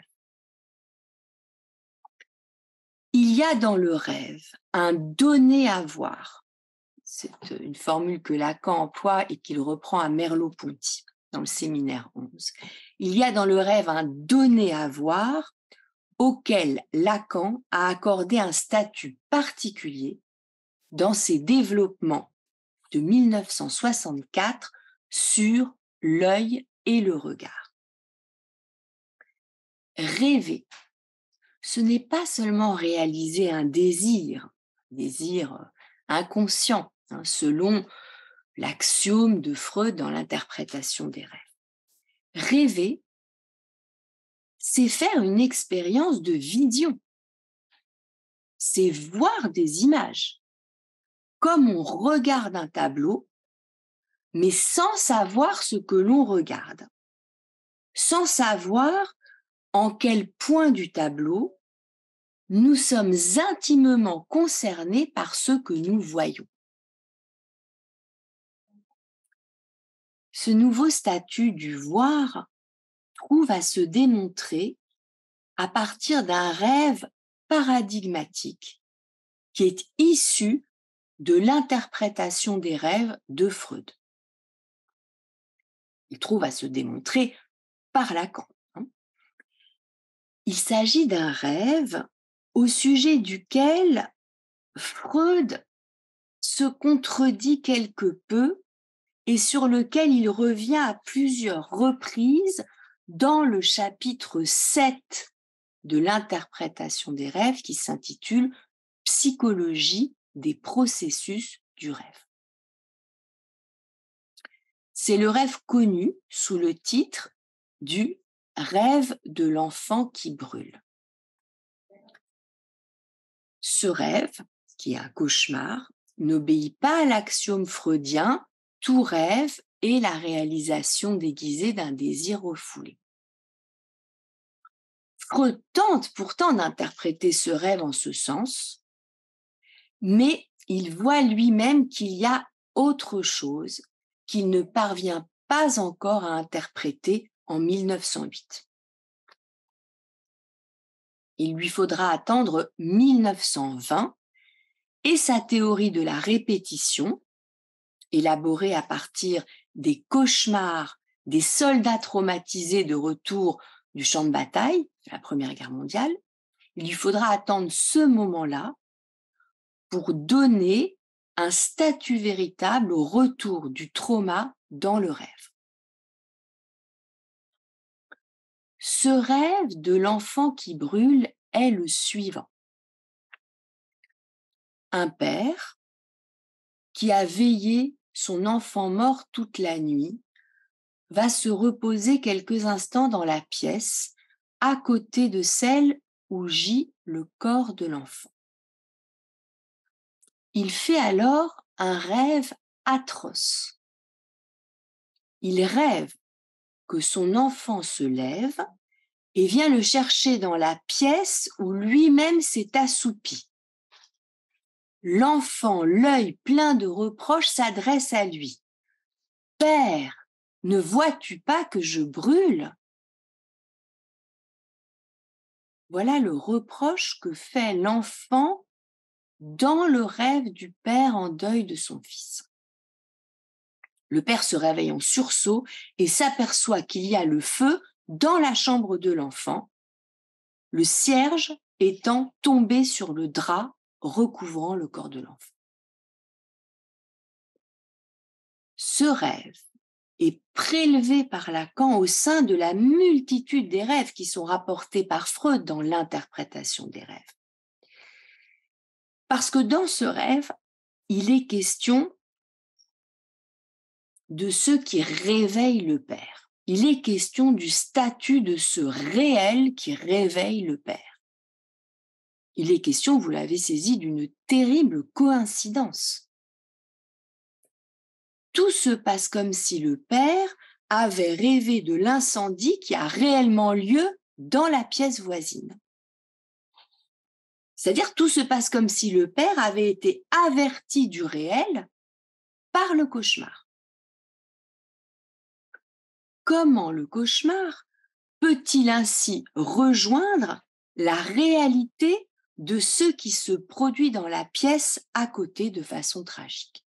S2: Il y a dans le rêve un donné à voir. C'est une formule que Lacan emploie et qu'il reprend à Merleau-Ponty dans le séminaire onze. Il y a dans le rêve un donné à voir auquel Lacan a accordé un statut particulier dans ses développements de mille neuf cent soixante-quatre sur l'œil et le regard. Rêver, ce n'est pas seulement réaliser un désir, un désir inconscient, hein, selon l'axiome de Freud dans l'interprétation des rêves. Rêver, c'est faire une expérience de vision. C'est voir des images, comme on regarde un tableau, mais sans savoir ce que l'on regarde, sans savoir en quel point du tableau nous sommes intimement concernés par ce que nous voyons. Ce nouveau statut du voir trouve à se démontrer à partir d'un rêve paradigmatique qui est issu de l'interprétation des rêves de Freud. Il trouve à se démontrer par Lacan. Il s'agit d'un rêve au sujet duquel Freud se contredit quelque peu et sur lequel il revient à plusieurs reprises dans le chapitre sept de l'interprétation des rêves qui s'intitule « Psychologie des processus du rêve ». C'est le rêve connu sous le titre du « rêve de l'enfant qui brûle ». Ce rêve, qui est un cauchemar, n'obéit pas à l'axiome freudien « tout rêve est la réalisation déguisée d'un désir refoulé ». Freud tente pourtant d'interpréter ce rêve en ce sens, mais il voit lui-même qu'il y a autre chose qu'il ne parvient pas encore à interpréter en mille neuf cent huit. Il lui faudra attendre mille neuf cent vingt et sa théorie de la répétition, élaborée à partir des cauchemars des soldats traumatisés de retour du champ de bataille de la Première Guerre mondiale, il lui faudra attendre ce moment-là pour donner un statut véritable au retour du trauma dans le rêve. Ce rêve de l'enfant qui brûle est le suivant. Un père qui a veillé son enfant mort toute la nuit va se reposer quelques instants dans la pièce à côté de celle où gît le corps de l'enfant. Il fait alors un rêve atroce. Il rêve que son enfant se lève et vient le chercher dans la pièce où lui-même s'est assoupi. L'enfant, l'œil plein de reproches, s'adresse à lui. « Père, ne vois-tu pas que je brûle ?» Voilà le reproche que fait l'enfant dans le rêve du père en deuil de son fils. Le père se réveille en sursaut et s'aperçoit qu'il y a le feu dans la chambre de l'enfant, le cierge étant tombé sur le drap recouvrant le corps de l'enfant. Ce rêve est prélevé par Lacan au sein de la multitude des rêves qui sont rapportés par Freud dans l'interprétation des rêves. Parce que dans ce rêve, il est question de ceux qui réveillent le père. Il est question du statut de ce réel qui réveille le père. Il est question, vous l'avez saisi, d'une terrible coïncidence. Tout se passe comme si le père avait rêvé de l'incendie qui a réellement lieu dans la pièce voisine. C'est-à-dire, tout se passe comme si le père avait été averti du réel par le cauchemar. Comment le cauchemar peut-il ainsi rejoindre la réalité de ce qui se produit dans la pièce à côté de façon tragique?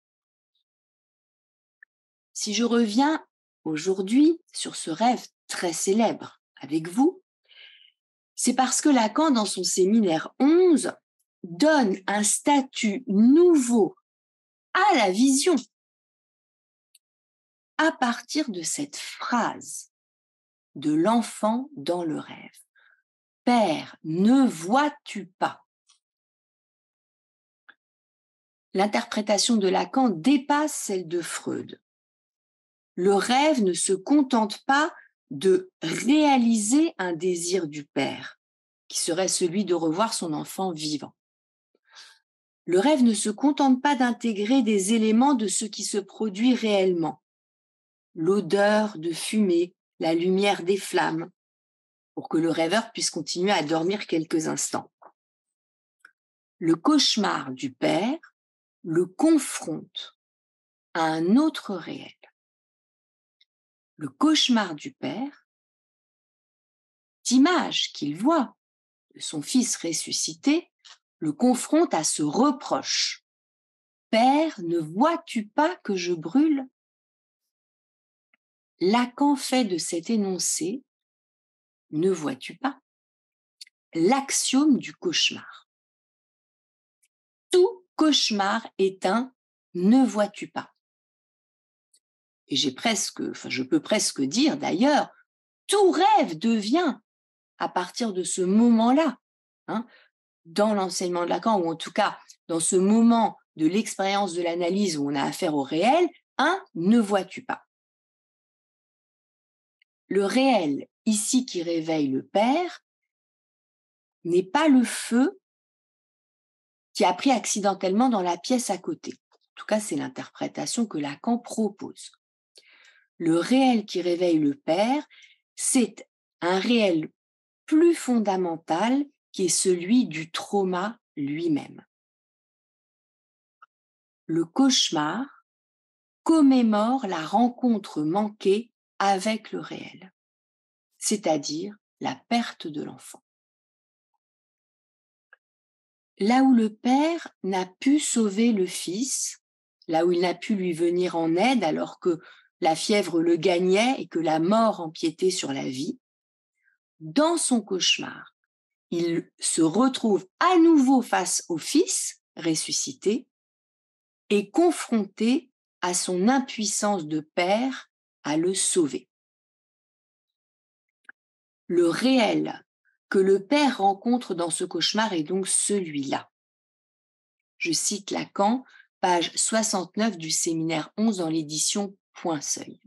S2: Si je reviens aujourd'hui sur ce rêve très célèbre avec vous, c'est parce que Lacan, dans son séminaire onze, donne un statut nouveau à la vision à partir de cette phrase de l'enfant dans le rêve. Père, ne vois-tu pas? L'interprétation de Lacan dépasse celle de Freud. Le rêve ne se contente pas de réaliser un désir du père, qui serait celui de revoir son enfant vivant. Le rêve ne se contente pas d'intégrer des éléments de ce qui se produit réellement. L'odeur de fumée, la lumière des flammes, pour que le rêveur puisse continuer à dormir quelques instants. Le cauchemar du père le confronte à un autre réel. Le cauchemar du père, d'image qu'il voit de son fils ressuscité, le confronte à ce reproche. Père, ne vois-tu pas que je brûle? Lacan fait de cet énoncé, ne vois-tu pas, l'axiome du cauchemar. Tout cauchemar est un ne vois-tu pas. Et j'ai presque, enfin, je peux presque dire d'ailleurs, tout rêve devient, à partir de ce moment-là, hein, dans l'enseignement de Lacan, ou en tout cas dans ce moment de l'expérience de l'analyse où on a affaire au réel, un ne vois-tu pas. Le réel, ici qui réveille le père, n'est pas le feu qui a pris accidentellement dans la pièce à côté. En tout cas, c'est l'interprétation que Lacan propose. Le réel qui réveille le père, c'est un réel plus fondamental qui est celui du trauma lui-même. Le cauchemar commémore la rencontre manquée avec le réel, c'est-à-dire la perte de l'enfant. Là où le père n'a pu sauver le fils, là où il n'a pu lui venir en aide alors que la fièvre le gagnait et que la mort empiétait sur la vie, dans son cauchemar, il se retrouve à nouveau face au fils ressuscité et confronté à son impuissance de père à le sauver. Le réel que le père rencontre dans ce cauchemar est donc celui-là. Je cite Lacan, page soixante-neuf du séminaire onze dans l'édition Point Seuil.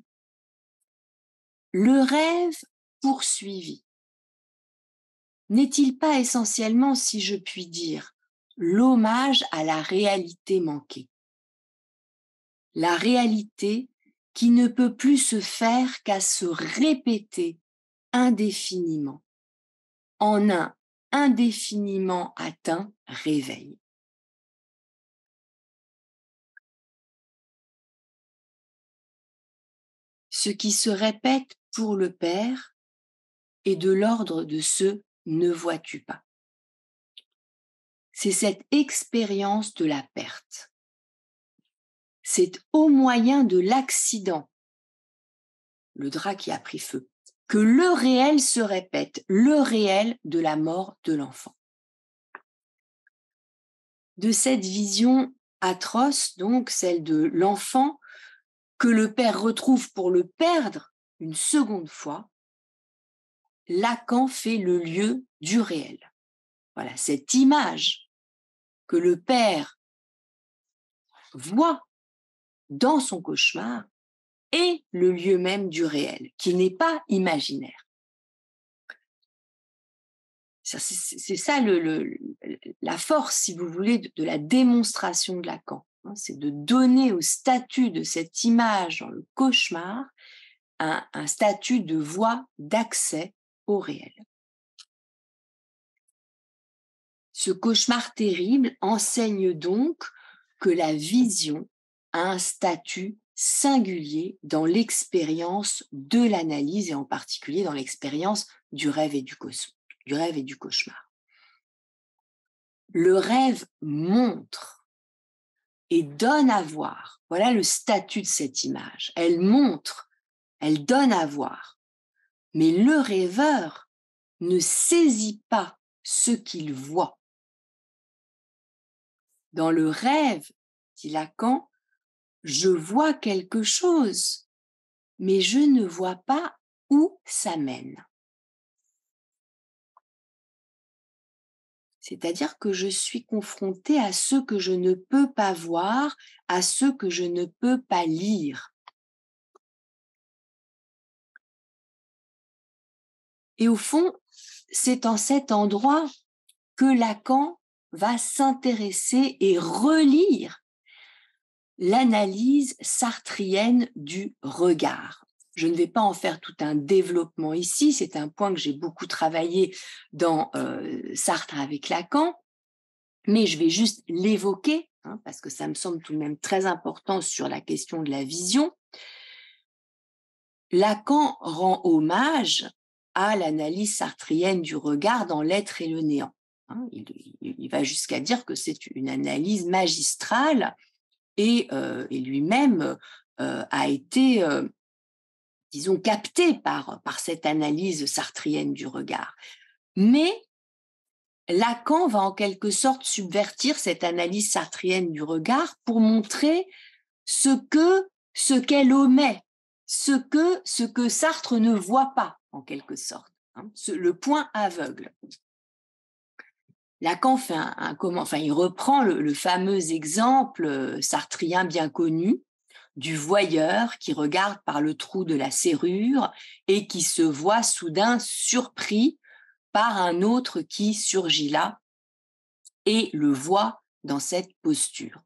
S2: Le rêve poursuivi n'est-il pas essentiellement, si je puis dire, l'hommage à la réalité manquée? La réalité qui ne peut plus se faire qu'à se répéter indéfiniment, en un indéfiniment atteint réveil. Ce qui se répète pour le père est de l'ordre de ce « ne vois-tu pas ». C'est cette expérience de la perte. c'est au moyen de l'accident, le drap qui a pris feu, que le réel se répète, le réel de la mort de l'enfant. De cette vision atroce, donc celle de l'enfant, que le père retrouve pour le perdre une seconde fois, Lacan fait le lieu du réel. Voilà, cette image que le père voit dans son cauchemar est le lieu même du réel, qui n'est pas imaginaire. C'est ça le, le, la force, si vous voulez, de, de la démonstration de Lacan. Hein, c'est de donner au statut de cette image dans le cauchemar un, un statut de voie d'accès au réel. Ce cauchemar terrible enseigne donc que la vision a un statut singulier dans l'expérience de l'analyse et en particulier dans l'expérience du rêve et du, cauchemar, du rêve et du cauchemar. Le rêve montre et donne à voir, voilà le statut de cette image, elle montre, elle donne à voir, mais le rêveur ne saisit pas ce qu'il voit. Dans le rêve, dit Lacan, je vois quelque chose, mais je ne vois pas où ça mène. C'est-à-dire que je suis confrontée à ce que je ne peux pas voir, à ce que je ne peux pas lire. Et au fond, c'est en cet endroit que Lacan va s'intéresser et relire l'analyse sartrienne du regard. Je ne vais pas en faire tout un développement ici, c'est un point que j'ai beaucoup travaillé dans euh, Sartre avec Lacan, mais je vais juste l'évoquer, hein, parce que ça me semble tout de même très important sur la question de la vision. Lacan rend hommage à l'analyse sartrienne du regard dans l'être et le néant. Hein, il, il va jusqu'à dire que c'est une analyse magistrale et, euh, et lui-même euh, a été, euh, disons, capté par, par cette analyse sartrienne du regard. Mais Lacan va en quelque sorte subvertir cette analyse sartrienne du regard pour montrer ce que, ce qu'elle omet, ce que, ce que Sartre ne voit pas, en quelque sorte, hein, ce, le point aveugle. Lacan fait un, un comment, enfin, il reprend le, le fameux exemple sartrien bien connu du voyeur qui regarde par le trou de la serrure et qui se voit soudain surpris par un autre qui surgit là et le voit dans cette posture.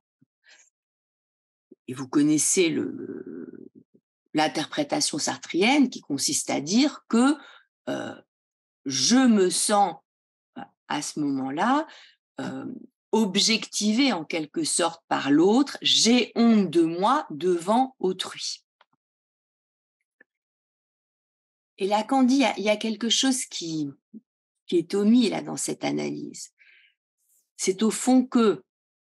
S2: Et vous connaissez le, le, l'interprétation sartrienne qui consiste à dire que euh, je me sens à ce moment-là euh, objectivé en quelque sorte par l'autre, j'ai honte de moi devant autrui. Et Lacan dit, il y a quelque chose qui, qui est omis là dans cette analyse. C'est au fond que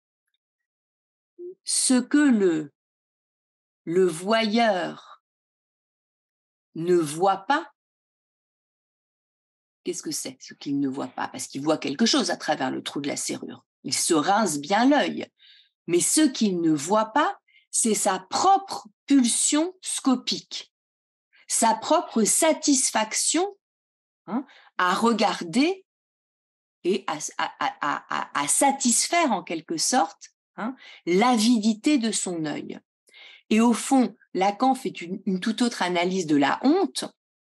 S2: ce que le, le voyeur ne voit pas, qu'est-ce que c'est ce qu'il ne voit pas? Parce qu'il voit quelque chose à travers le trou de la serrure. Il se rince bien l'œil. Mais ce qu'il ne voit pas, c'est sa propre pulsion scopique, sa propre satisfaction hein, à regarder et à, à, à, à satisfaire en quelque sorte hein, l'avidité de son œil. Et au fond, Lacan fait une, une toute autre analyse de la honte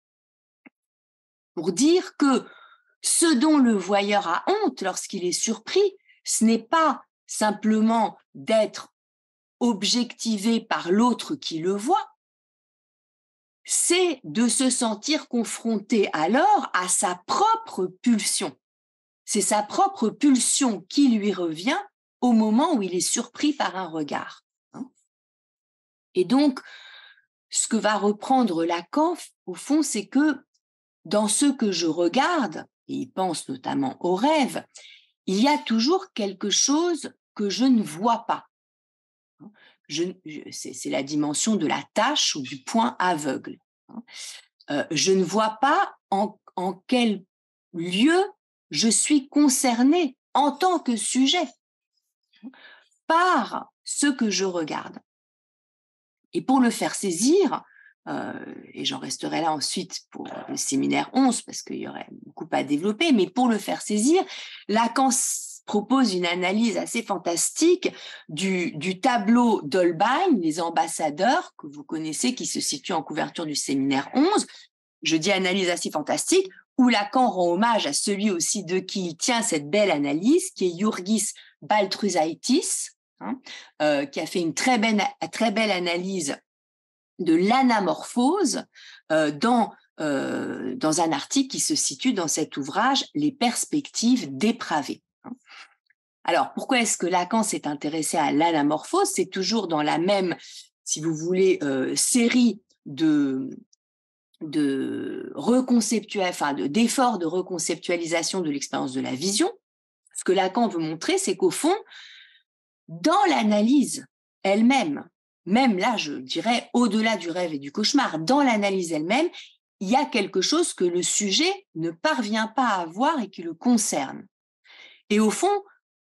S2: pour dire que ce dont le voyeur a honte lorsqu'il est surpris, ce n'est pas simplement d'être objectivé par l'autre qui le voit, c'est de se sentir confronté alors à sa propre pulsion. C'est sa propre pulsion qui lui revient au moment où il est surpris par un regard. Et donc, ce que va reprendre Lacan, au fond, c'est que dans ce que je regarde, et il pense notamment au rêve, il y a toujours quelque chose que je ne vois pas. Je, je, c'est, c'est la dimension de la tâche ou du point aveugle. Euh, je ne vois pas en, en quel lieu je suis concernée en tant que sujet par ce que je regarde. Et pour le faire saisir, euh, et j'en resterai là ensuite pour le séminaire onze, parce qu'il y aurait beaucoup à développer, mais pour le faire saisir, Lacan propose une analyse assez fantastique du, du tableau d'Holbein, Les ambassadeurs, que vous connaissez, qui se situe en couverture du séminaire onze. Je dis analyse assez fantastique, où Lacan rend hommage à celui aussi de qui il tient cette belle analyse, qui est Jurgis Baltrusaitis, hein, euh, qui a fait une très belle, très belle analyse de l'anamorphose euh, dans, euh, dans un article qui se situe dans cet ouvrage « Les perspectives dépravées ». Alors, pourquoi est-ce que Lacan s'est intéressé à l'anamorphose? C'est toujours dans la même, si vous voulez, euh, série de, de reconceptual, enfin, de, d'efforts de reconceptualisation de l'expérience de la vision. Ce que Lacan veut montrer, c'est qu'au fond, dans l'analyse elle-même, même là, je dirais, au-delà du rêve et du cauchemar, dans l'analyse elle-même, il y a quelque chose que le sujet ne parvient pas à voir et qui le concerne. Et au fond,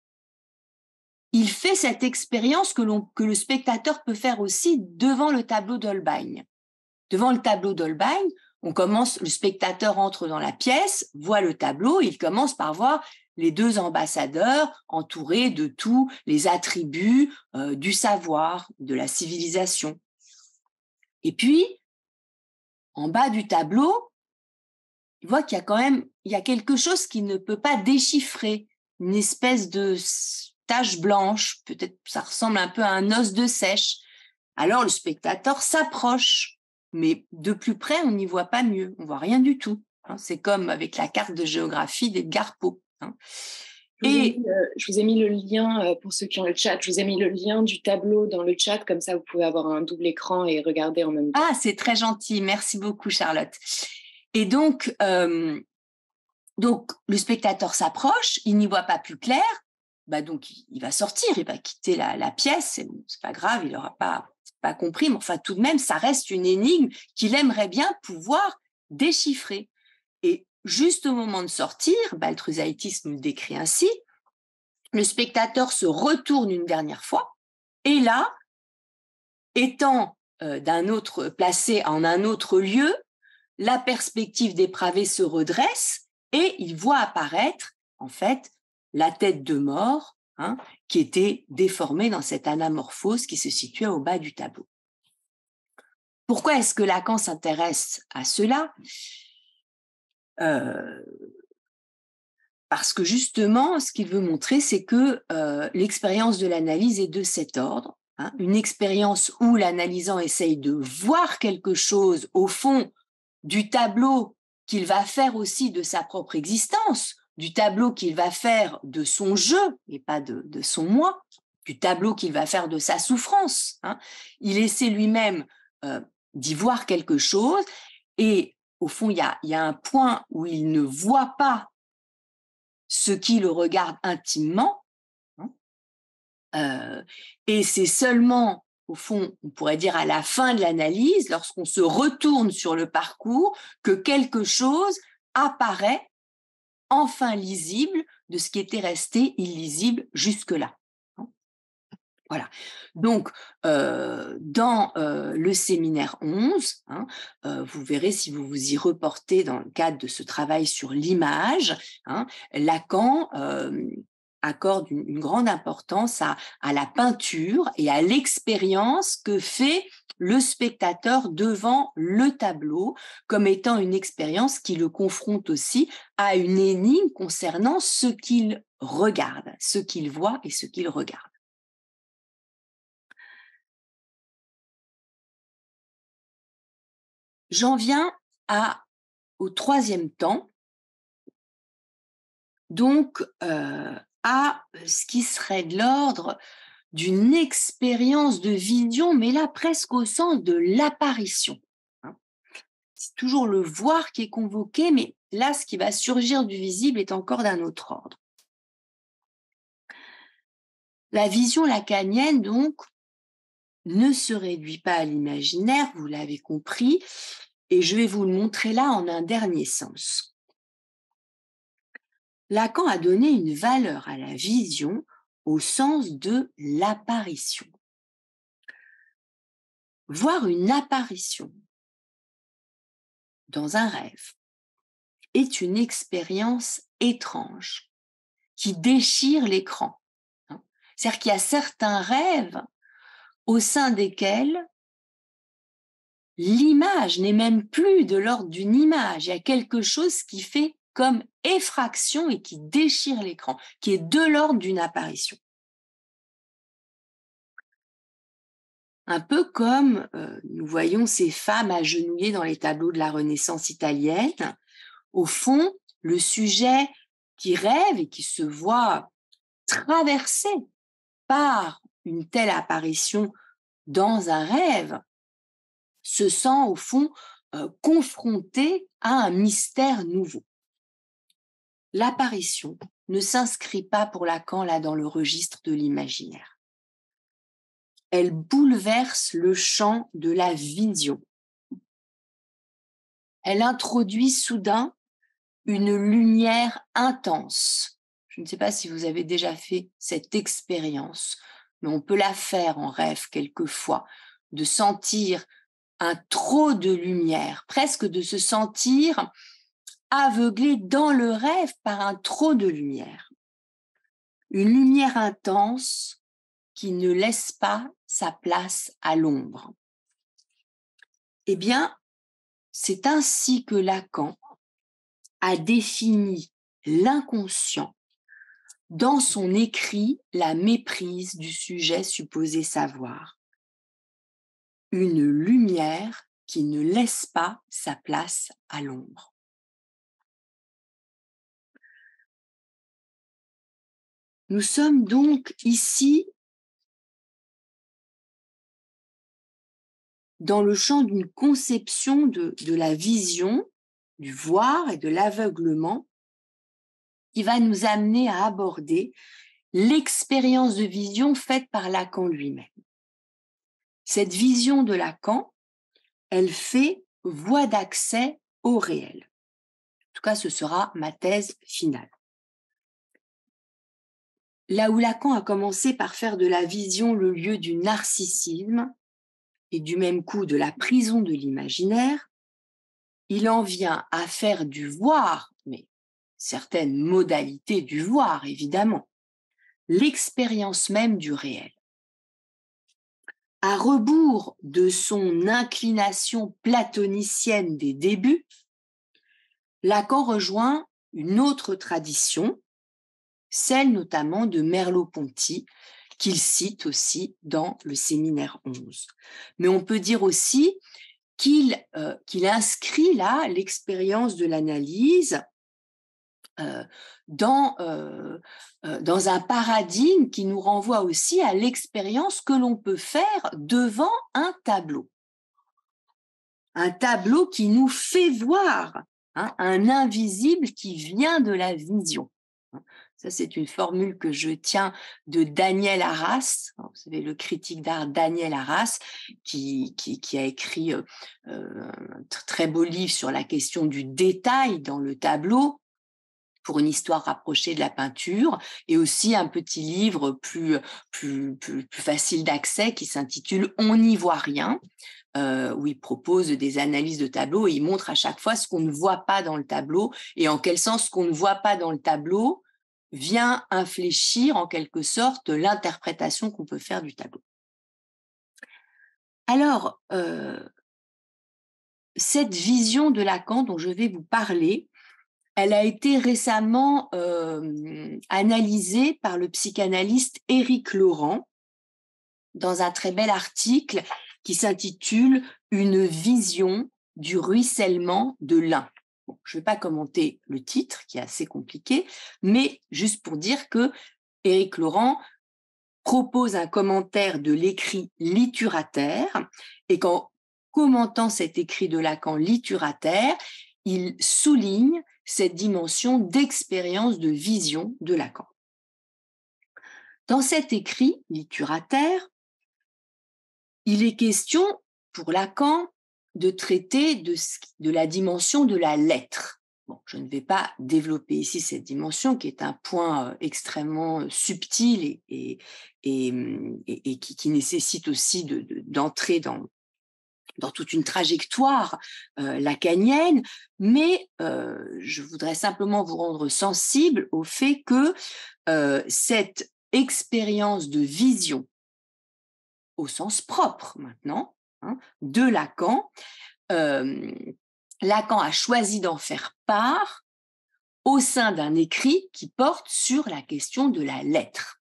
S2: il fait cette expérience que, l'on, que le spectateur peut faire aussi devant le tableau d'Holbein. Devant le tableau d'Holbein, on commence, le spectateur entre dans la pièce, voit le tableau, il commence par voir les deux ambassadeurs entourés de tous les attributs euh, du savoir, de la civilisation. Et puis, en bas du tableau, il voit qu'il y a quand même il y a quelque chose qu'il ne peut pas déchiffrer, une espèce de tache blanche, peut-être ça ressemble un peu à un os de sèche. Alors le spectateur s'approche, mais de plus près, on n'y voit pas mieux, on voit rien du tout. C'est comme avec la carte de géographie d'Edgar Poe.
S1: Je vous, Et... mis, euh, je vous ai mis le lien, euh, pour ceux qui ont le chat, je vous ai mis le lien du tableau dans le chat, comme ça vous pouvez avoir un double écran et regarder en même temps.
S2: Ah, c'est très gentil, merci beaucoup Charlotte. Et donc, euh, donc le spectateur s'approche, il n'y voit pas plus clair, bah donc il va sortir, il va quitter la, la pièce, c'est, c'est pas grave, il n'aura pas, pas compris, mais enfin tout de même, ça reste une énigme qu'il aimerait bien pouvoir déchiffrer. Et juste au moment de sortir, Baltrusaitis nous le décrit ainsi, le spectateur se retourne une dernière fois, et là, étant euh, d'un autre, placé en un autre lieu, la perspective dépravée se redresse et il voit apparaître, en fait, la tête de mort, hein, qui était déformée dans cette anamorphose qui se situait au bas du tableau. Pourquoi est-ce que Lacan s'intéresse à cela ? euh, Parce que justement, ce qu'il veut montrer, c'est que euh, l'expérience de l'analyse est de cet ordre. Hein, une expérience où l'analysant essaye de voir quelque chose au fond du tableau qu'il va faire aussi de sa propre existence, du tableau qu'il va faire de son jeu et pas de, de son moi, du tableau qu'il va faire de sa souffrance. Hein. Il essaie lui-même euh, d'y voir quelque chose et au fond, il y a, il y a un point où il ne voit pas ce qui le regarde intimement. Hein. Euh, et c'est seulement au fond, on pourrait dire à la fin de l'analyse, lorsqu'on se retourne sur le parcours, que quelque chose apparaît enfin lisible de ce qui était resté illisible jusque-là. Voilà. Donc, euh, dans euh, le séminaire onze, hein, euh, vous verrez si vous vous y reportez dans le cadre de ce travail sur l'image, hein, Lacan euh, accorde une, une grande importance à, à la peinture et à l'expérience que fait le spectateur devant le tableau comme étant une expérience qui le confronte aussi à une énigme concernant ce qu'il regarde, ce qu'il voit et ce qu'il regarde. J'en viens à, au troisième temps, donc euh, à ce qui serait de l'ordre d'une expérience de vision, mais là presque au sens de l'apparition. Hein. C'est toujours le voir qui est convoqué, mais là ce qui va surgir du visible est encore d'un autre ordre. La vision lacanienne, donc, ne se réduit pas à l'imaginaire, vous l'avez compris, et je vais vous le montrer là en un dernier sens. Lacan a donné une valeur à la vision au sens de l'apparition. Voir une apparition dans un rêve est une expérience étrange qui déchire l'écran. C'est-à-dire qu'il y a certains rêves au sein desquels l'image n'est même plus de l'ordre d'une image. Il y a quelque chose qui fait comme effraction et qui déchire l'écran, qui est de l'ordre d'une apparition. Un peu comme euh, nous voyons ces femmes agenouillées dans les tableaux de la Renaissance italienne. Au fond, le sujet qui rêve et qui se voit traversé par une telle apparition dans un rêve se sent au fond euh, confronté à un mystère nouveau. L'apparition ne s'inscrit pas pour Lacan là dans le registre de l'imaginaire. Elle bouleverse le champ de la vision. Elle introduit soudain une lumière intense. Je ne sais pas si vous avez déjà fait cette expérience, mais on peut la faire en rêve quelquefois, de sentir un trop de lumière, presque de se sentir aveuglé dans le rêve par un trop de lumière. Une lumière intense qui ne laisse pas sa place à l'ombre. Eh bien, c'est ainsi que Lacan a défini l'inconscient dans son écrit La méprise du sujet supposé savoir. Une lumière qui ne laisse pas sa place à l'ombre. Nous sommes donc ici dans le champ d'une conception de, de la vision, du voir et de l'aveuglement qui va nous amener à aborder l'expérience de vision faite par Lacan lui-même. Cette vision de Lacan, elle fait voie d'accès au réel. En tout cas, ce sera ma thèse finale. Là où Lacan a commencé par faire de la vision le lieu du narcissisme et du même coup de la prison de l'imaginaire, il en vient à faire du voir, mais certaines modalités du voir évidemment, l'expérience même du réel. À rebours de son inclination platonicienne des débuts, Lacan rejoint une autre tradition, celle notamment de Merleau-Ponty, qu'il cite aussi dans le séminaire onze. Mais on peut dire aussi qu'il euh, qu'il inscrit là l'expérience de l'analyse euh, dans, euh, euh, dans un paradigme qui nous renvoie aussi à l'expérience que l'on peut faire devant un tableau. Un tableau qui nous fait voir, hein, un invisible qui vient de la vision. Ça, c'est une formule que je tiens de Daniel Arras, vous savez, le critique d'art Daniel Arras, qui, qui, qui a écrit euh, un très beau livre sur la question du détail dans le tableau, pour une histoire rapprochée de la peinture, et aussi un petit livre plus, plus, plus, plus facile d'accès qui s'intitule « On n'y voit rien », euh, où il propose des analyses de tableaux et il montre à chaque fois ce qu'on ne voit pas dans le tableau et en quel sens ce qu'on ne voit pas dans le tableau vient infléchir en quelque sorte l'interprétation qu'on peut faire du tableau. Alors, euh, cette vision de Lacan dont je vais vous parler, elle a été récemment euh, analysée par le psychanalyste Éric Laurent dans un très bel article qui s'intitule « Une vision du ruissellement de l'un ». Bon, je ne vais pas commenter le titre, qui est assez compliqué, mais juste pour dire que Éric Laurent propose un commentaire de l'écrit litturataire, et qu'en commentant cet écrit de Lacan litturataire, il souligne cette dimension d'expérience de vision de Lacan. Dans cet écrit litturataire, il est question, pour Lacan, de traiter de, de la dimension de la lettre. Bon, je ne vais pas développer ici cette dimension qui est un point extrêmement subtil et, et, et, et, et qui, qui nécessite aussi de, de, d'entrer dans, dans toute une trajectoire euh, lacanienne, mais euh, je voudrais simplement vous rendre sensible au fait que euh, cette expérience de vision, au sens propre maintenant, hein, de Lacan, euh, Lacan a choisi d'en faire part au sein d'un écrit qui porte sur la question de la lettre.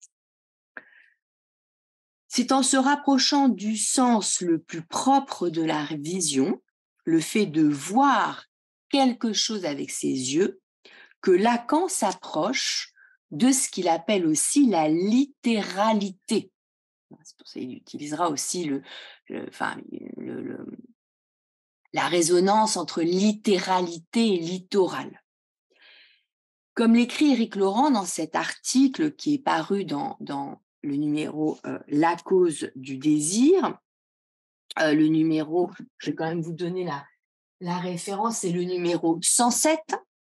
S2: C'est en se rapprochant du sens le plus propre de la vision, le fait de voir quelque chose avec ses yeux, que Lacan s'approche de ce qu'il appelle aussi la littéralité. C'est pour ça qu'il utilisera aussi le, le, enfin, le, le, la résonance entre littéralité et littoral. Comme l'écrit Éric Laurent dans cet article qui est paru dans, dans le numéro euh, La cause du désir, euh, le numéro, je vais quand même vous donner la, la référence, c'est le numéro cent sept.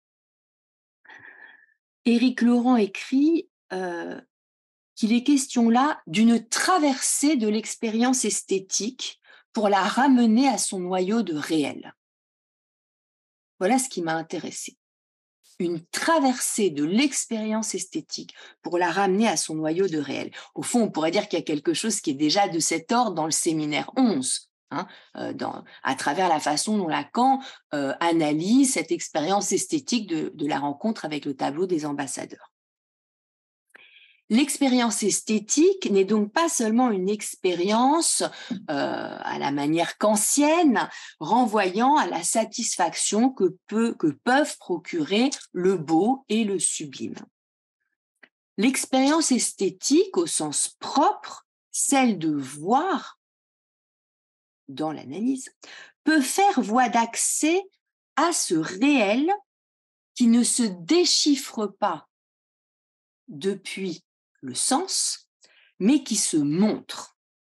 S2: Éric Laurent écrit euh, qu'il est question là d'une traversée de l'expérience esthétique pour la ramener à son noyau de réel. Voilà ce qui m'a intéressée. Une traversée de l'expérience esthétique pour la ramener à son noyau de réel. Au fond, on pourrait dire qu'il y a quelque chose qui est déjà de cet ordre dans le séminaire onze, hein, euh, dans, à travers la façon dont Lacan euh, analyse cette expérience esthétique de, de la rencontre avec le tableau des ambassadeurs. L'expérience esthétique n'est donc pas seulement une expérience euh, à la manière kantienne, renvoyant à la satisfaction que, peut, que peuvent procurer le beau et le sublime. L'expérience esthétique, au sens propre, celle de voir dans l'analyse, peut faire voie d'accès à ce réel qui ne se déchiffre pas depuis le sens, mais qui se montre.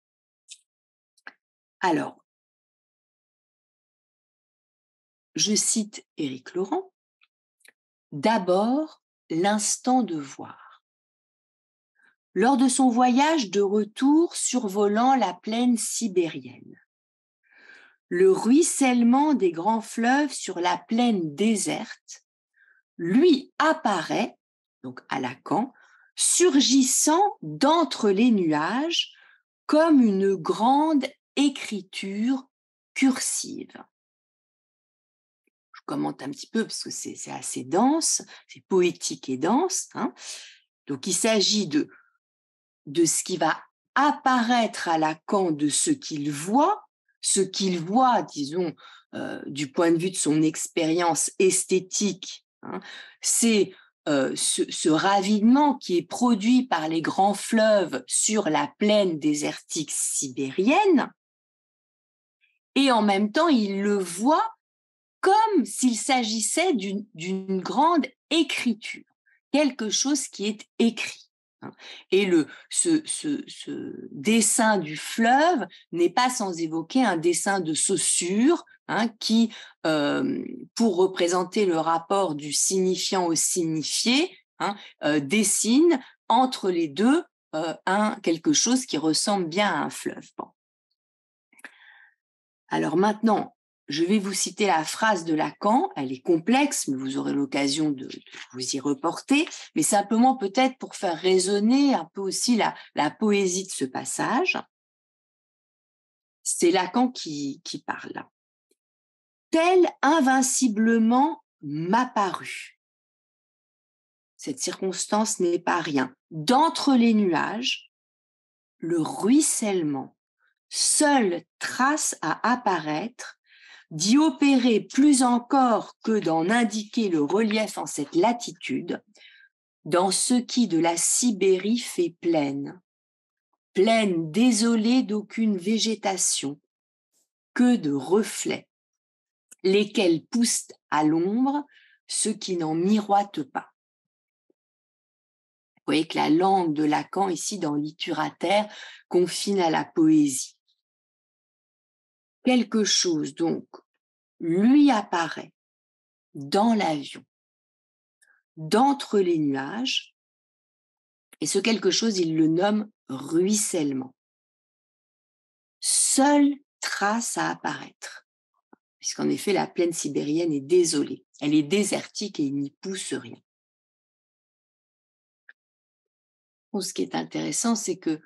S2: Alors, je cite Éric Laurent, d'abord l'instant de voir. Lors de son voyage de retour survolant la plaine sibérienne, le ruissellement des grands fleuves sur la plaine déserte lui apparaît, donc à Lacan, surgissant d'entre les nuages comme une grande écriture cursive. Je commente un petit peu parce que c'est, c'est assez dense, c'est poétique et dense. Hein. Donc il s'agit de, de ce qui va apparaître à Lacan de ce qu'il voit, ce qu'il voit, disons, euh, du point de vue de son expérience esthétique, hein, c'est euh, ce, ce ravinement qui est produit par les grands fleuves sur la plaine désertique sibérienne, et en même temps, il le voit comme s'il s'agissait d'une, d'une grande écriture, quelque chose qui est écrit. Et le, ce, ce, ce dessin du fleuve n'est pas sans évoquer un dessin de Saussure, hein, qui, euh, pour représenter le rapport du signifiant au signifié, hein, euh, dessine entre les deux euh, un, quelque chose qui ressemble bien à un fleuve. Bon. Alors maintenant, je vais vous citer la phrase de Lacan, elle est complexe, mais vous aurez l'occasion de, de vous y reporter, mais simplement peut-être pour faire résonner un peu aussi la, la poésie de ce passage. C'est Lacan qui, qui parle. Tel invinciblement m'apparut. Cette circonstance n'est pas rien. D'entre les nuages, le ruissellement, seule trace à apparaître, d'y opérer plus encore que d'en indiquer le relief en cette latitude, dans ce qui de la Sibérie fait plaine, plaine désolée d'aucune végétation, que de reflets, lesquels poussent à l'ombre ce qui n'en miroite pas. Vous voyez que la langue de Lacan, ici, dans Littérateur, confine à la poésie. quelque chose donc lui apparaît dans l'avion, d'entre les nuages, et ce quelque chose, il le nomme ruissellement. Seule trace à apparaître, puisqu'en effet, la plaine sibérienne est désolée. Elle est désertique et il n'y pousse rien. Bon, ce qui est intéressant, c'est que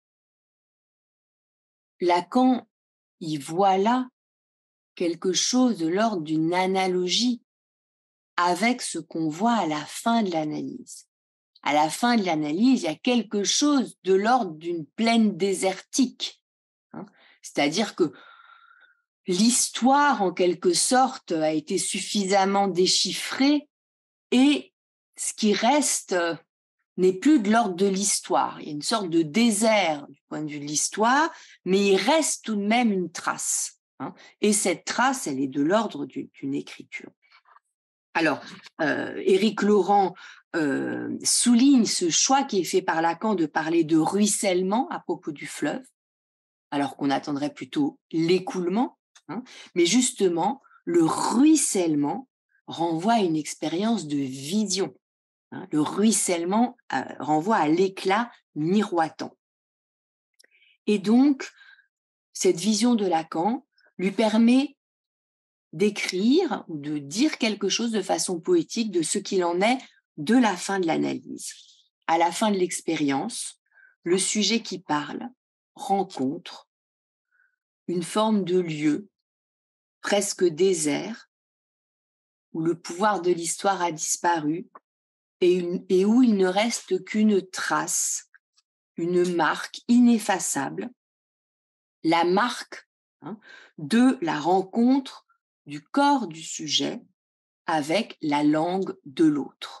S2: Lacan y voit là quelque chose de l'ordre d'une analogie avec ce qu'on voit à la fin de l'analyse. À la fin de l'analyse, il y a quelque chose de l'ordre d'une plaine désertique. Hein. C'est-à-dire que l'histoire, en quelque sorte, a été suffisamment déchiffrée et ce qui reste n'est plus de l'ordre de l'histoire. Il y a une sorte de désert du point de vue de l'histoire, mais il reste tout de même une trace. Hein. Et cette trace, elle est de l'ordre d'une écriture. Alors, euh, Éric Laurent euh, souligne ce choix qui est fait par Lacan de parler de ruissellement à propos du fleuve, alors qu'on attendrait plutôt l'écoulement. Hein, mais justement, le ruissellement renvoie à une expérience de vision. Hein, le ruissellement euh, renvoie à l'éclat miroitant. Et donc, cette vision de Lacan lui permet d'écrire ou de dire quelque chose de façon poétique de ce qu'il en est de la fin de l'analyse. À la fin de l'expérience, le sujet qui parle rencontre une forme de lieu presque désert où le pouvoir de l'histoire a disparu et, une, et où il ne reste qu'une trace, une marque ineffaçable, la marque hein, de la rencontre du corps du sujet avec la langue de l'autre.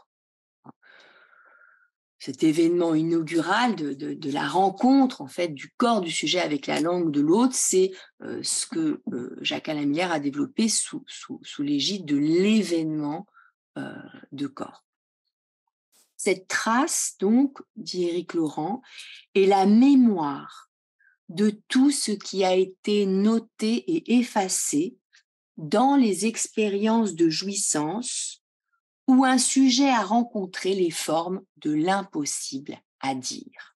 S2: Cet événement inaugural de, de, de la rencontre en fait du corps du sujet avec la langue de l'autre, c'est euh, ce que euh, Jacques-Alain Miller a développé sous, sous, sous l'égide de l'événement euh, de corps. Cette trace, donc, dit Éric Laurent, est la mémoire de tout ce qui a été noté et effacé dans les expériences de jouissance où un sujet a rencontré les formes de l'impossible à dire.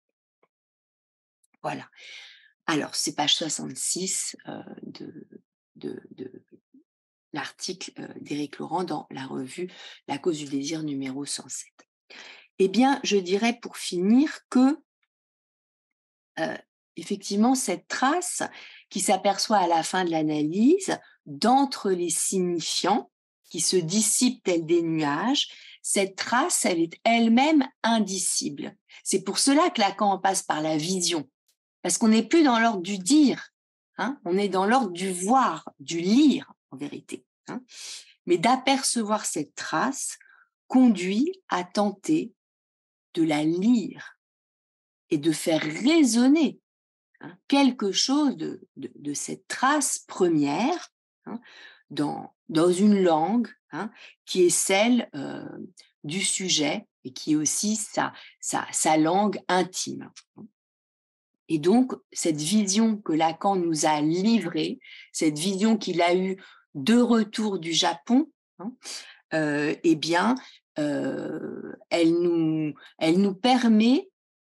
S2: Voilà. Alors, c'est page soixante-six euh, de, de, de l'article euh, d'Éric Laurent dans la revue La cause du désir numéro cent sept. Eh bien, je dirais pour finir que, euh, effectivement, cette trace qui s'aperçoit à la fin de l'analyse d'entre les signifiants qui se dissipent tels des nuages, cette trace, elle est elle-même indicible. C'est pour cela que Lacan passe par la vision, parce qu'on n'est plus dans l'ordre du dire, hein, on est dans l'ordre du voir, du lire, en vérité. Hein. Mais d'apercevoir cette trace conduit à tenter de la lire et de faire résonner hein, quelque chose de, de, de cette trace première hein, dans, dans une langue hein, qui est celle euh, du sujet et qui est aussi sa, sa, sa langue intime. Et donc, cette vision que Lacan nous a livrée, cette vision qu'il a eue de retour du Japon, hein, euh, eh bien, euh, elle, nous, elle nous permet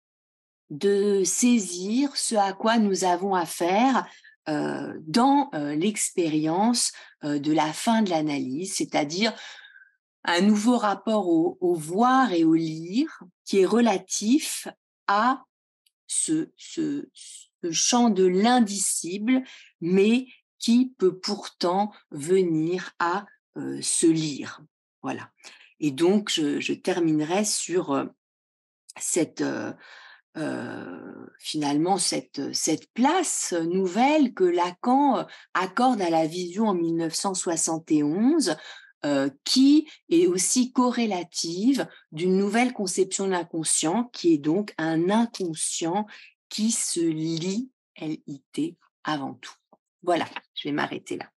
S2: de saisir ce à quoi nous avons affaire euh, dans euh, l'expérience euh, de la fin de l'analyse, c'est-à-dire un nouveau rapport au, au voir et au lire qui est relatif à ce, ce, ce champ de l'indicible, mais qui peut pourtant venir à euh, se lire. Voilà. Et donc, je, je terminerai sur euh, cette... Euh, Euh, finalement cette, cette place nouvelle que Lacan accorde à la vision en mille neuf cent soixante et onze, euh, qui est aussi corrélative d'une nouvelle conception de l'inconscient, qui est donc un inconscient qui se lit, L I T, avant tout. Voilà, je vais m'arrêter là.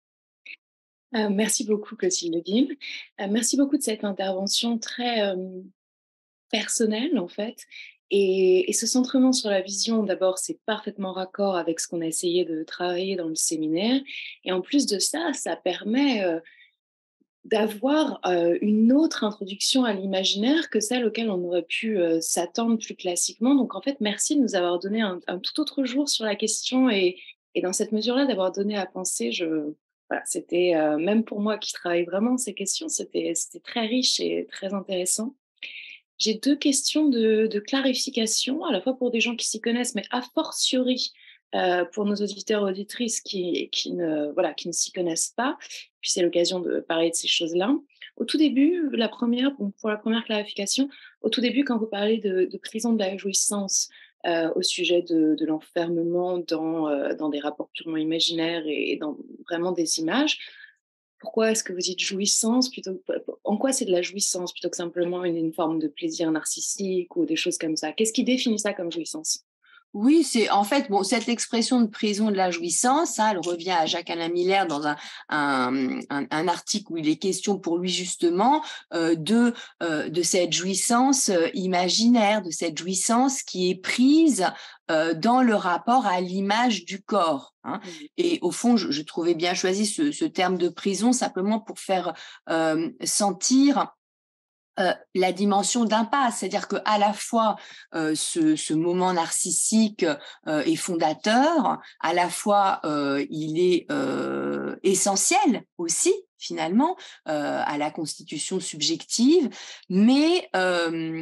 S1: Euh, merci beaucoup, Clotilde Guim. Euh, merci beaucoup de cette intervention très... Euh personnel en fait Et, et ce centrement sur la vision, d'abord, c'est parfaitement raccord avec ce qu'on a essayé de travailler dans le séminaire. Et en plus de ça, ça permet euh, d'avoir euh, une autre introduction à l'imaginaire que celle auquel on aurait pu euh, s'attendre plus classiquement. Donc, en fait, merci de nous avoir donné un, un tout autre jour sur la question et, et dans cette mesure-là, d'avoir donné à penser. Je, voilà, c'était, euh, même pour moi qui travaille vraiment ces questions, c'était, c'était très riche et très intéressant. J'ai deux questions de, de clarification, à la fois pour des gens qui s'y connaissent, mais a fortiori euh, pour nos auditeurs et auditrices qui, qui ne, voilà, qui ne s'y connaissent pas. Puis c'est l'occasion de parler de ces choses-là. Au tout début, la première, bon, pour la première clarification, au tout début, quand vous parlez de, de prison de la jouissance euh, au sujet de, de l'enfermement dans, euh, dans des rapports purement imaginaires et, et dans vraiment des images, pourquoi est-ce que vous dites jouissance plutôt en quoi c'est de la jouissance plutôt que simplement une, une forme de plaisir narcissique ou des choses comme ça? Qu'est-ce qui définit ça comme jouissance?
S2: Oui, c'est en fait bon cette expression de prison de la jouissance, ça, elle revient à Jacques-Alain Miller dans un, un, un, un article où il est question pour lui justement euh, de euh, de cette jouissance euh, imaginaire, de cette jouissance qui est prise euh, dans le rapport à l'image du corps. Hein.
S1: Mmh.
S2: Et au fond, je, je trouvais bien choisi ce, ce terme de prison simplement pour faire euh, sentir Euh, la dimension d'impasse, c'est-à-dire que à la fois euh, ce, ce moment narcissique euh, est fondateur, à la fois euh, il est euh, essentiel aussi finalement euh, à la constitution subjective, mais euh,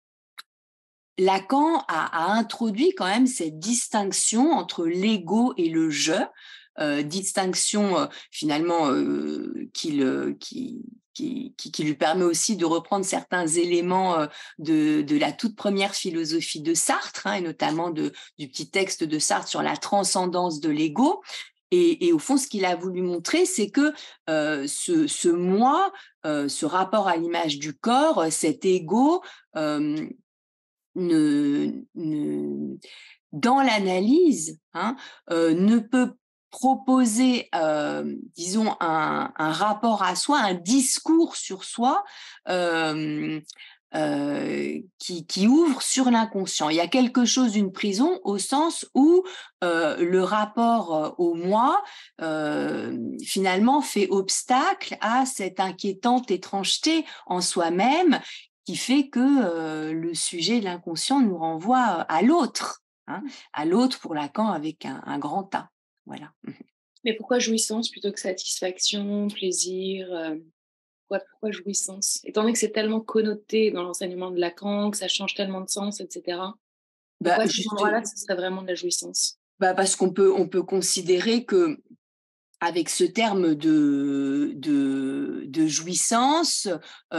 S2: Lacan a, a introduit quand même cette distinction entre l'ego et le je, euh, distinction euh, finalement euh, qu'il, euh, qui, qui, qui, qui lui permet aussi de reprendre certains éléments euh, de, de la toute première philosophie de Sartre, hein, et notamment de, du petit texte de Sartre sur la transcendance de l'ego. Et, et au fond, ce qu'il a voulu montrer, c'est que euh, ce, ce moi, euh, ce rapport à l'image du corps, cet ego, euh, ne, ne, dans l'analyse, hein, euh, ne peut proposer, euh, disons, un, un, rapport à soi, un discours sur soi euh, euh, qui, qui ouvre sur l'inconscient. Il y a quelque chose d'une prison au sens où euh, le rapport au moi, euh, finalement, fait obstacle à cette inquiétante étrangeté en soi-même qui fait que euh, le sujet de l'inconscient nous renvoie à l'autre, hein, à l'autre pour Lacan avec un, un grand A. Voilà.
S1: Mais pourquoi jouissance plutôt que satisfaction, plaisir euh, pourquoi, pourquoi jouissance? Étant donné que c'est tellement connoté dans l'enseignement de Lacan, que ça change tellement de sens, et cetera.
S2: Bah,
S1: Pourquoi à cet
S2: juste,
S1: endroit-là, ce serait vraiment de la jouissance?
S2: bah parce qu'on peut, on peut considérer que avec ce terme de, de, de jouissance,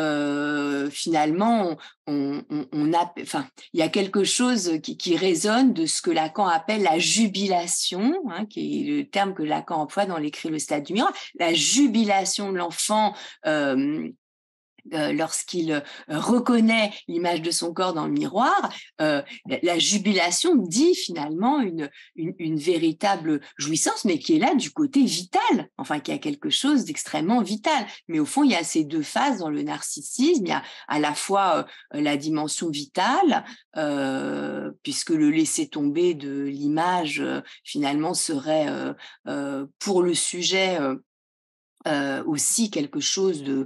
S2: euh, finalement, on, on, on a, enfin, il y a quelque chose qui, qui résonne de ce que Lacan appelle la jubilation, hein, qui est le terme que Lacan emploie dans l'écrit Le Stade du miroir, la jubilation de l'enfant. Euh, euh, lorsqu'il euh, reconnaît l'image de son corps dans le miroir, euh, la, la jubilation dit finalement une, une, une véritable jouissance, mais qui est là du côté vital, enfin qui a quelque chose d'extrêmement vital. Mais au fond, il y a ces deux phases dans le narcissisme. Il y a à la fois euh, la dimension vitale, euh, puisque le laisser tomber de l'image euh, finalement serait euh, euh, pour le sujet euh, euh, aussi quelque chose de,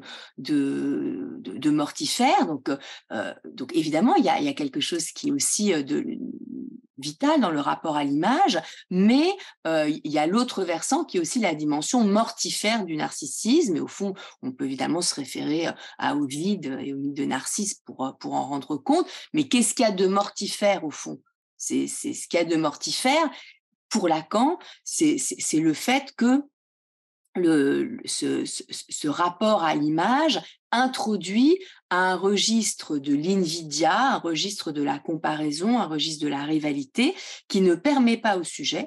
S2: de, de, de mortifère. Donc, euh, donc évidemment, il y a, il y a quelque chose qui est aussi euh, de, vital dans le rapport à l'image, mais euh, il y a l'autre versant qui est aussi la dimension mortifère du narcissisme. Et au fond, on peut évidemment se référer à Ovide et au mythe de Narcisse pour, pour en rendre compte. Mais qu'est-ce qu'il y a de mortifère au fond? C'est, c'est ce qu'il y a de mortifère pour Lacan, c'est, c'est, c'est le fait que le, ce, ce, ce rapport à l'image introduit un registre de l'invidia, un registre de la comparaison, un registre de la rivalité, qui ne permet pas au sujet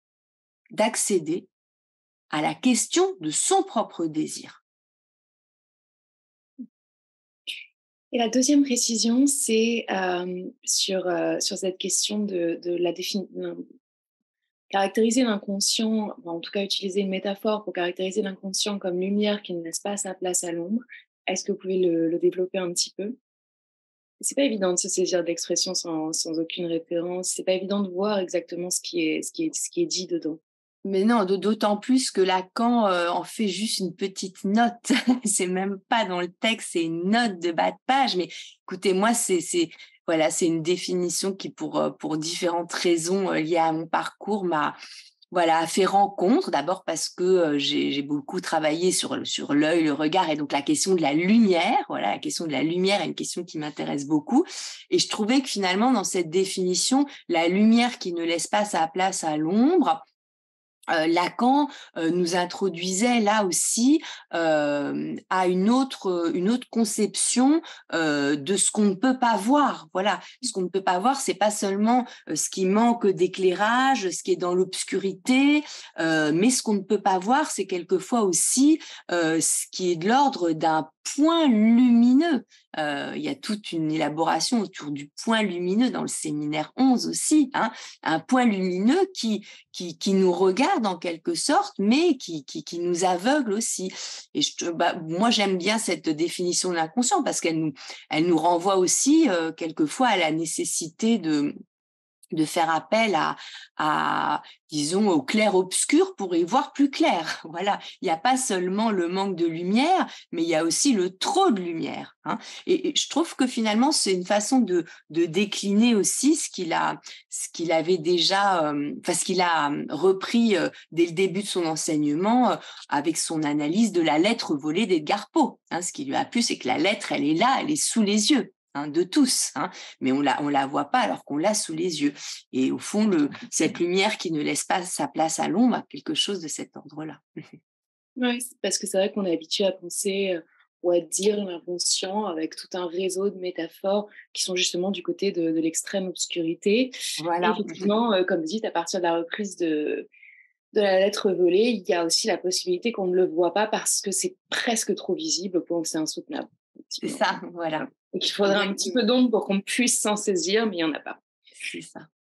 S2: d'accéder à la question de son propre désir.
S1: Et la deuxième précision, c'est euh, sur, euh, sur cette question de, de la définition. Caractériser l'inconscient, en tout cas utiliser une métaphore pour caractériser l'inconscient comme lumière qui ne laisse pas sa place à l'ombre, est-ce que vous pouvez le, le développer un petit peu? C'est pas évident de se saisir de l'expression sans, sans aucune référence. C'est pas évident de voir exactement ce qui est, ce qui est, ce qui est dit dedans.
S2: Mais non, d'au d'autant plus que Lacan, heu, en fait juste une petite note. C'est même pas dans le texte, c'est une note de bas de page. Mais écoutez, moi, c'est c'est voilà, c'est une définition qui pour, heu, pour différentes raisons, heu, liées à mon parcours m'a voilà, a fait rencontre. D'abord parce que, heu, j'ai j'ai beaucoup travaillé sur l sur l'œil, le regard et donc la question de la lumière. Voilà, la question de la lumière est une question qui m'intéresse beaucoup et je trouvais que finalement dans cette définition, la lumière qui ne laisse pas sa place à l'ombre, Heu, Lacan, heu, nous introduisait là aussi, hem, à une autre, une autre conception, heu, de ce qu'on ne peut pas voir. Voilà, ce qu'on ne peut pas voir, c'est pas seulement, heu, ce qui manque d'éclairage, ce qui est dans l'obscurité, heu, mais ce qu'on ne peut pas voir, c'est quelquefois aussi, heu, ce qui est de l'ordre d'un point lumineux. Heu, il y a toute une élaboration autour du point lumineux dans le séminaire onze aussi, hein. Un point lumineux qui qui, qui nous regarde en quelque sorte, mais qui, qui, qui nous aveugle aussi. Et je, bah, moi, j'aime bien cette définition de l'inconscient parce qu'elle nous, elle nous renvoie aussi euh, quelquefois à la nécessité de, de faire appel à, à, disons, au clair-obscur pour y voir plus clair. Voilà, il n'y a pas seulement le manque de lumière, mais il y a aussi le trop de lumière. Hein. Et, et je trouve que finalement, c'est une façon de, de décliner aussi ce qu'il a, ce qu'il avait déjà, euh, enfin ce qu'il a euh, repris euh, dès le début de son enseignement euh, avec son analyse de la lettre volée d'Edgar Poe. Hein. Ce qui lui a plu, c'est que la lettre, elle est là, elle est sous les yeux. Hein, de tous, hein, mais on la, on la voit pas alors qu'on l'a sous les yeux. Et au fond, le, cette lumière qui ne laisse pas sa place à l'ombre a quelque chose de cet ordre-là.
S1: Ouais, c'est parce que c'est vrai qu'on est habitué à penser euh, ou à dire l'inconscient avec tout un réseau de métaphores qui sont justement du côté de, de l'extrême obscurité. Et
S2: Voilà.
S1: effectivement, euh, comme dit, à partir de la reprise de, de la lettre volée, il y a aussi la possibilité qu'on ne le voit pas parce que c'est presque trop visible au point que c'est insoutenable.
S2: C'est
S1: Effectivement.
S2: ça, voilà.
S1: Voilà. Et qu'il faudrait un petit
S2: Exactement.
S1: peu d'ombre pour qu'on puisse s'en saisir, mais il n'y en a pas.
S2: C'est ça.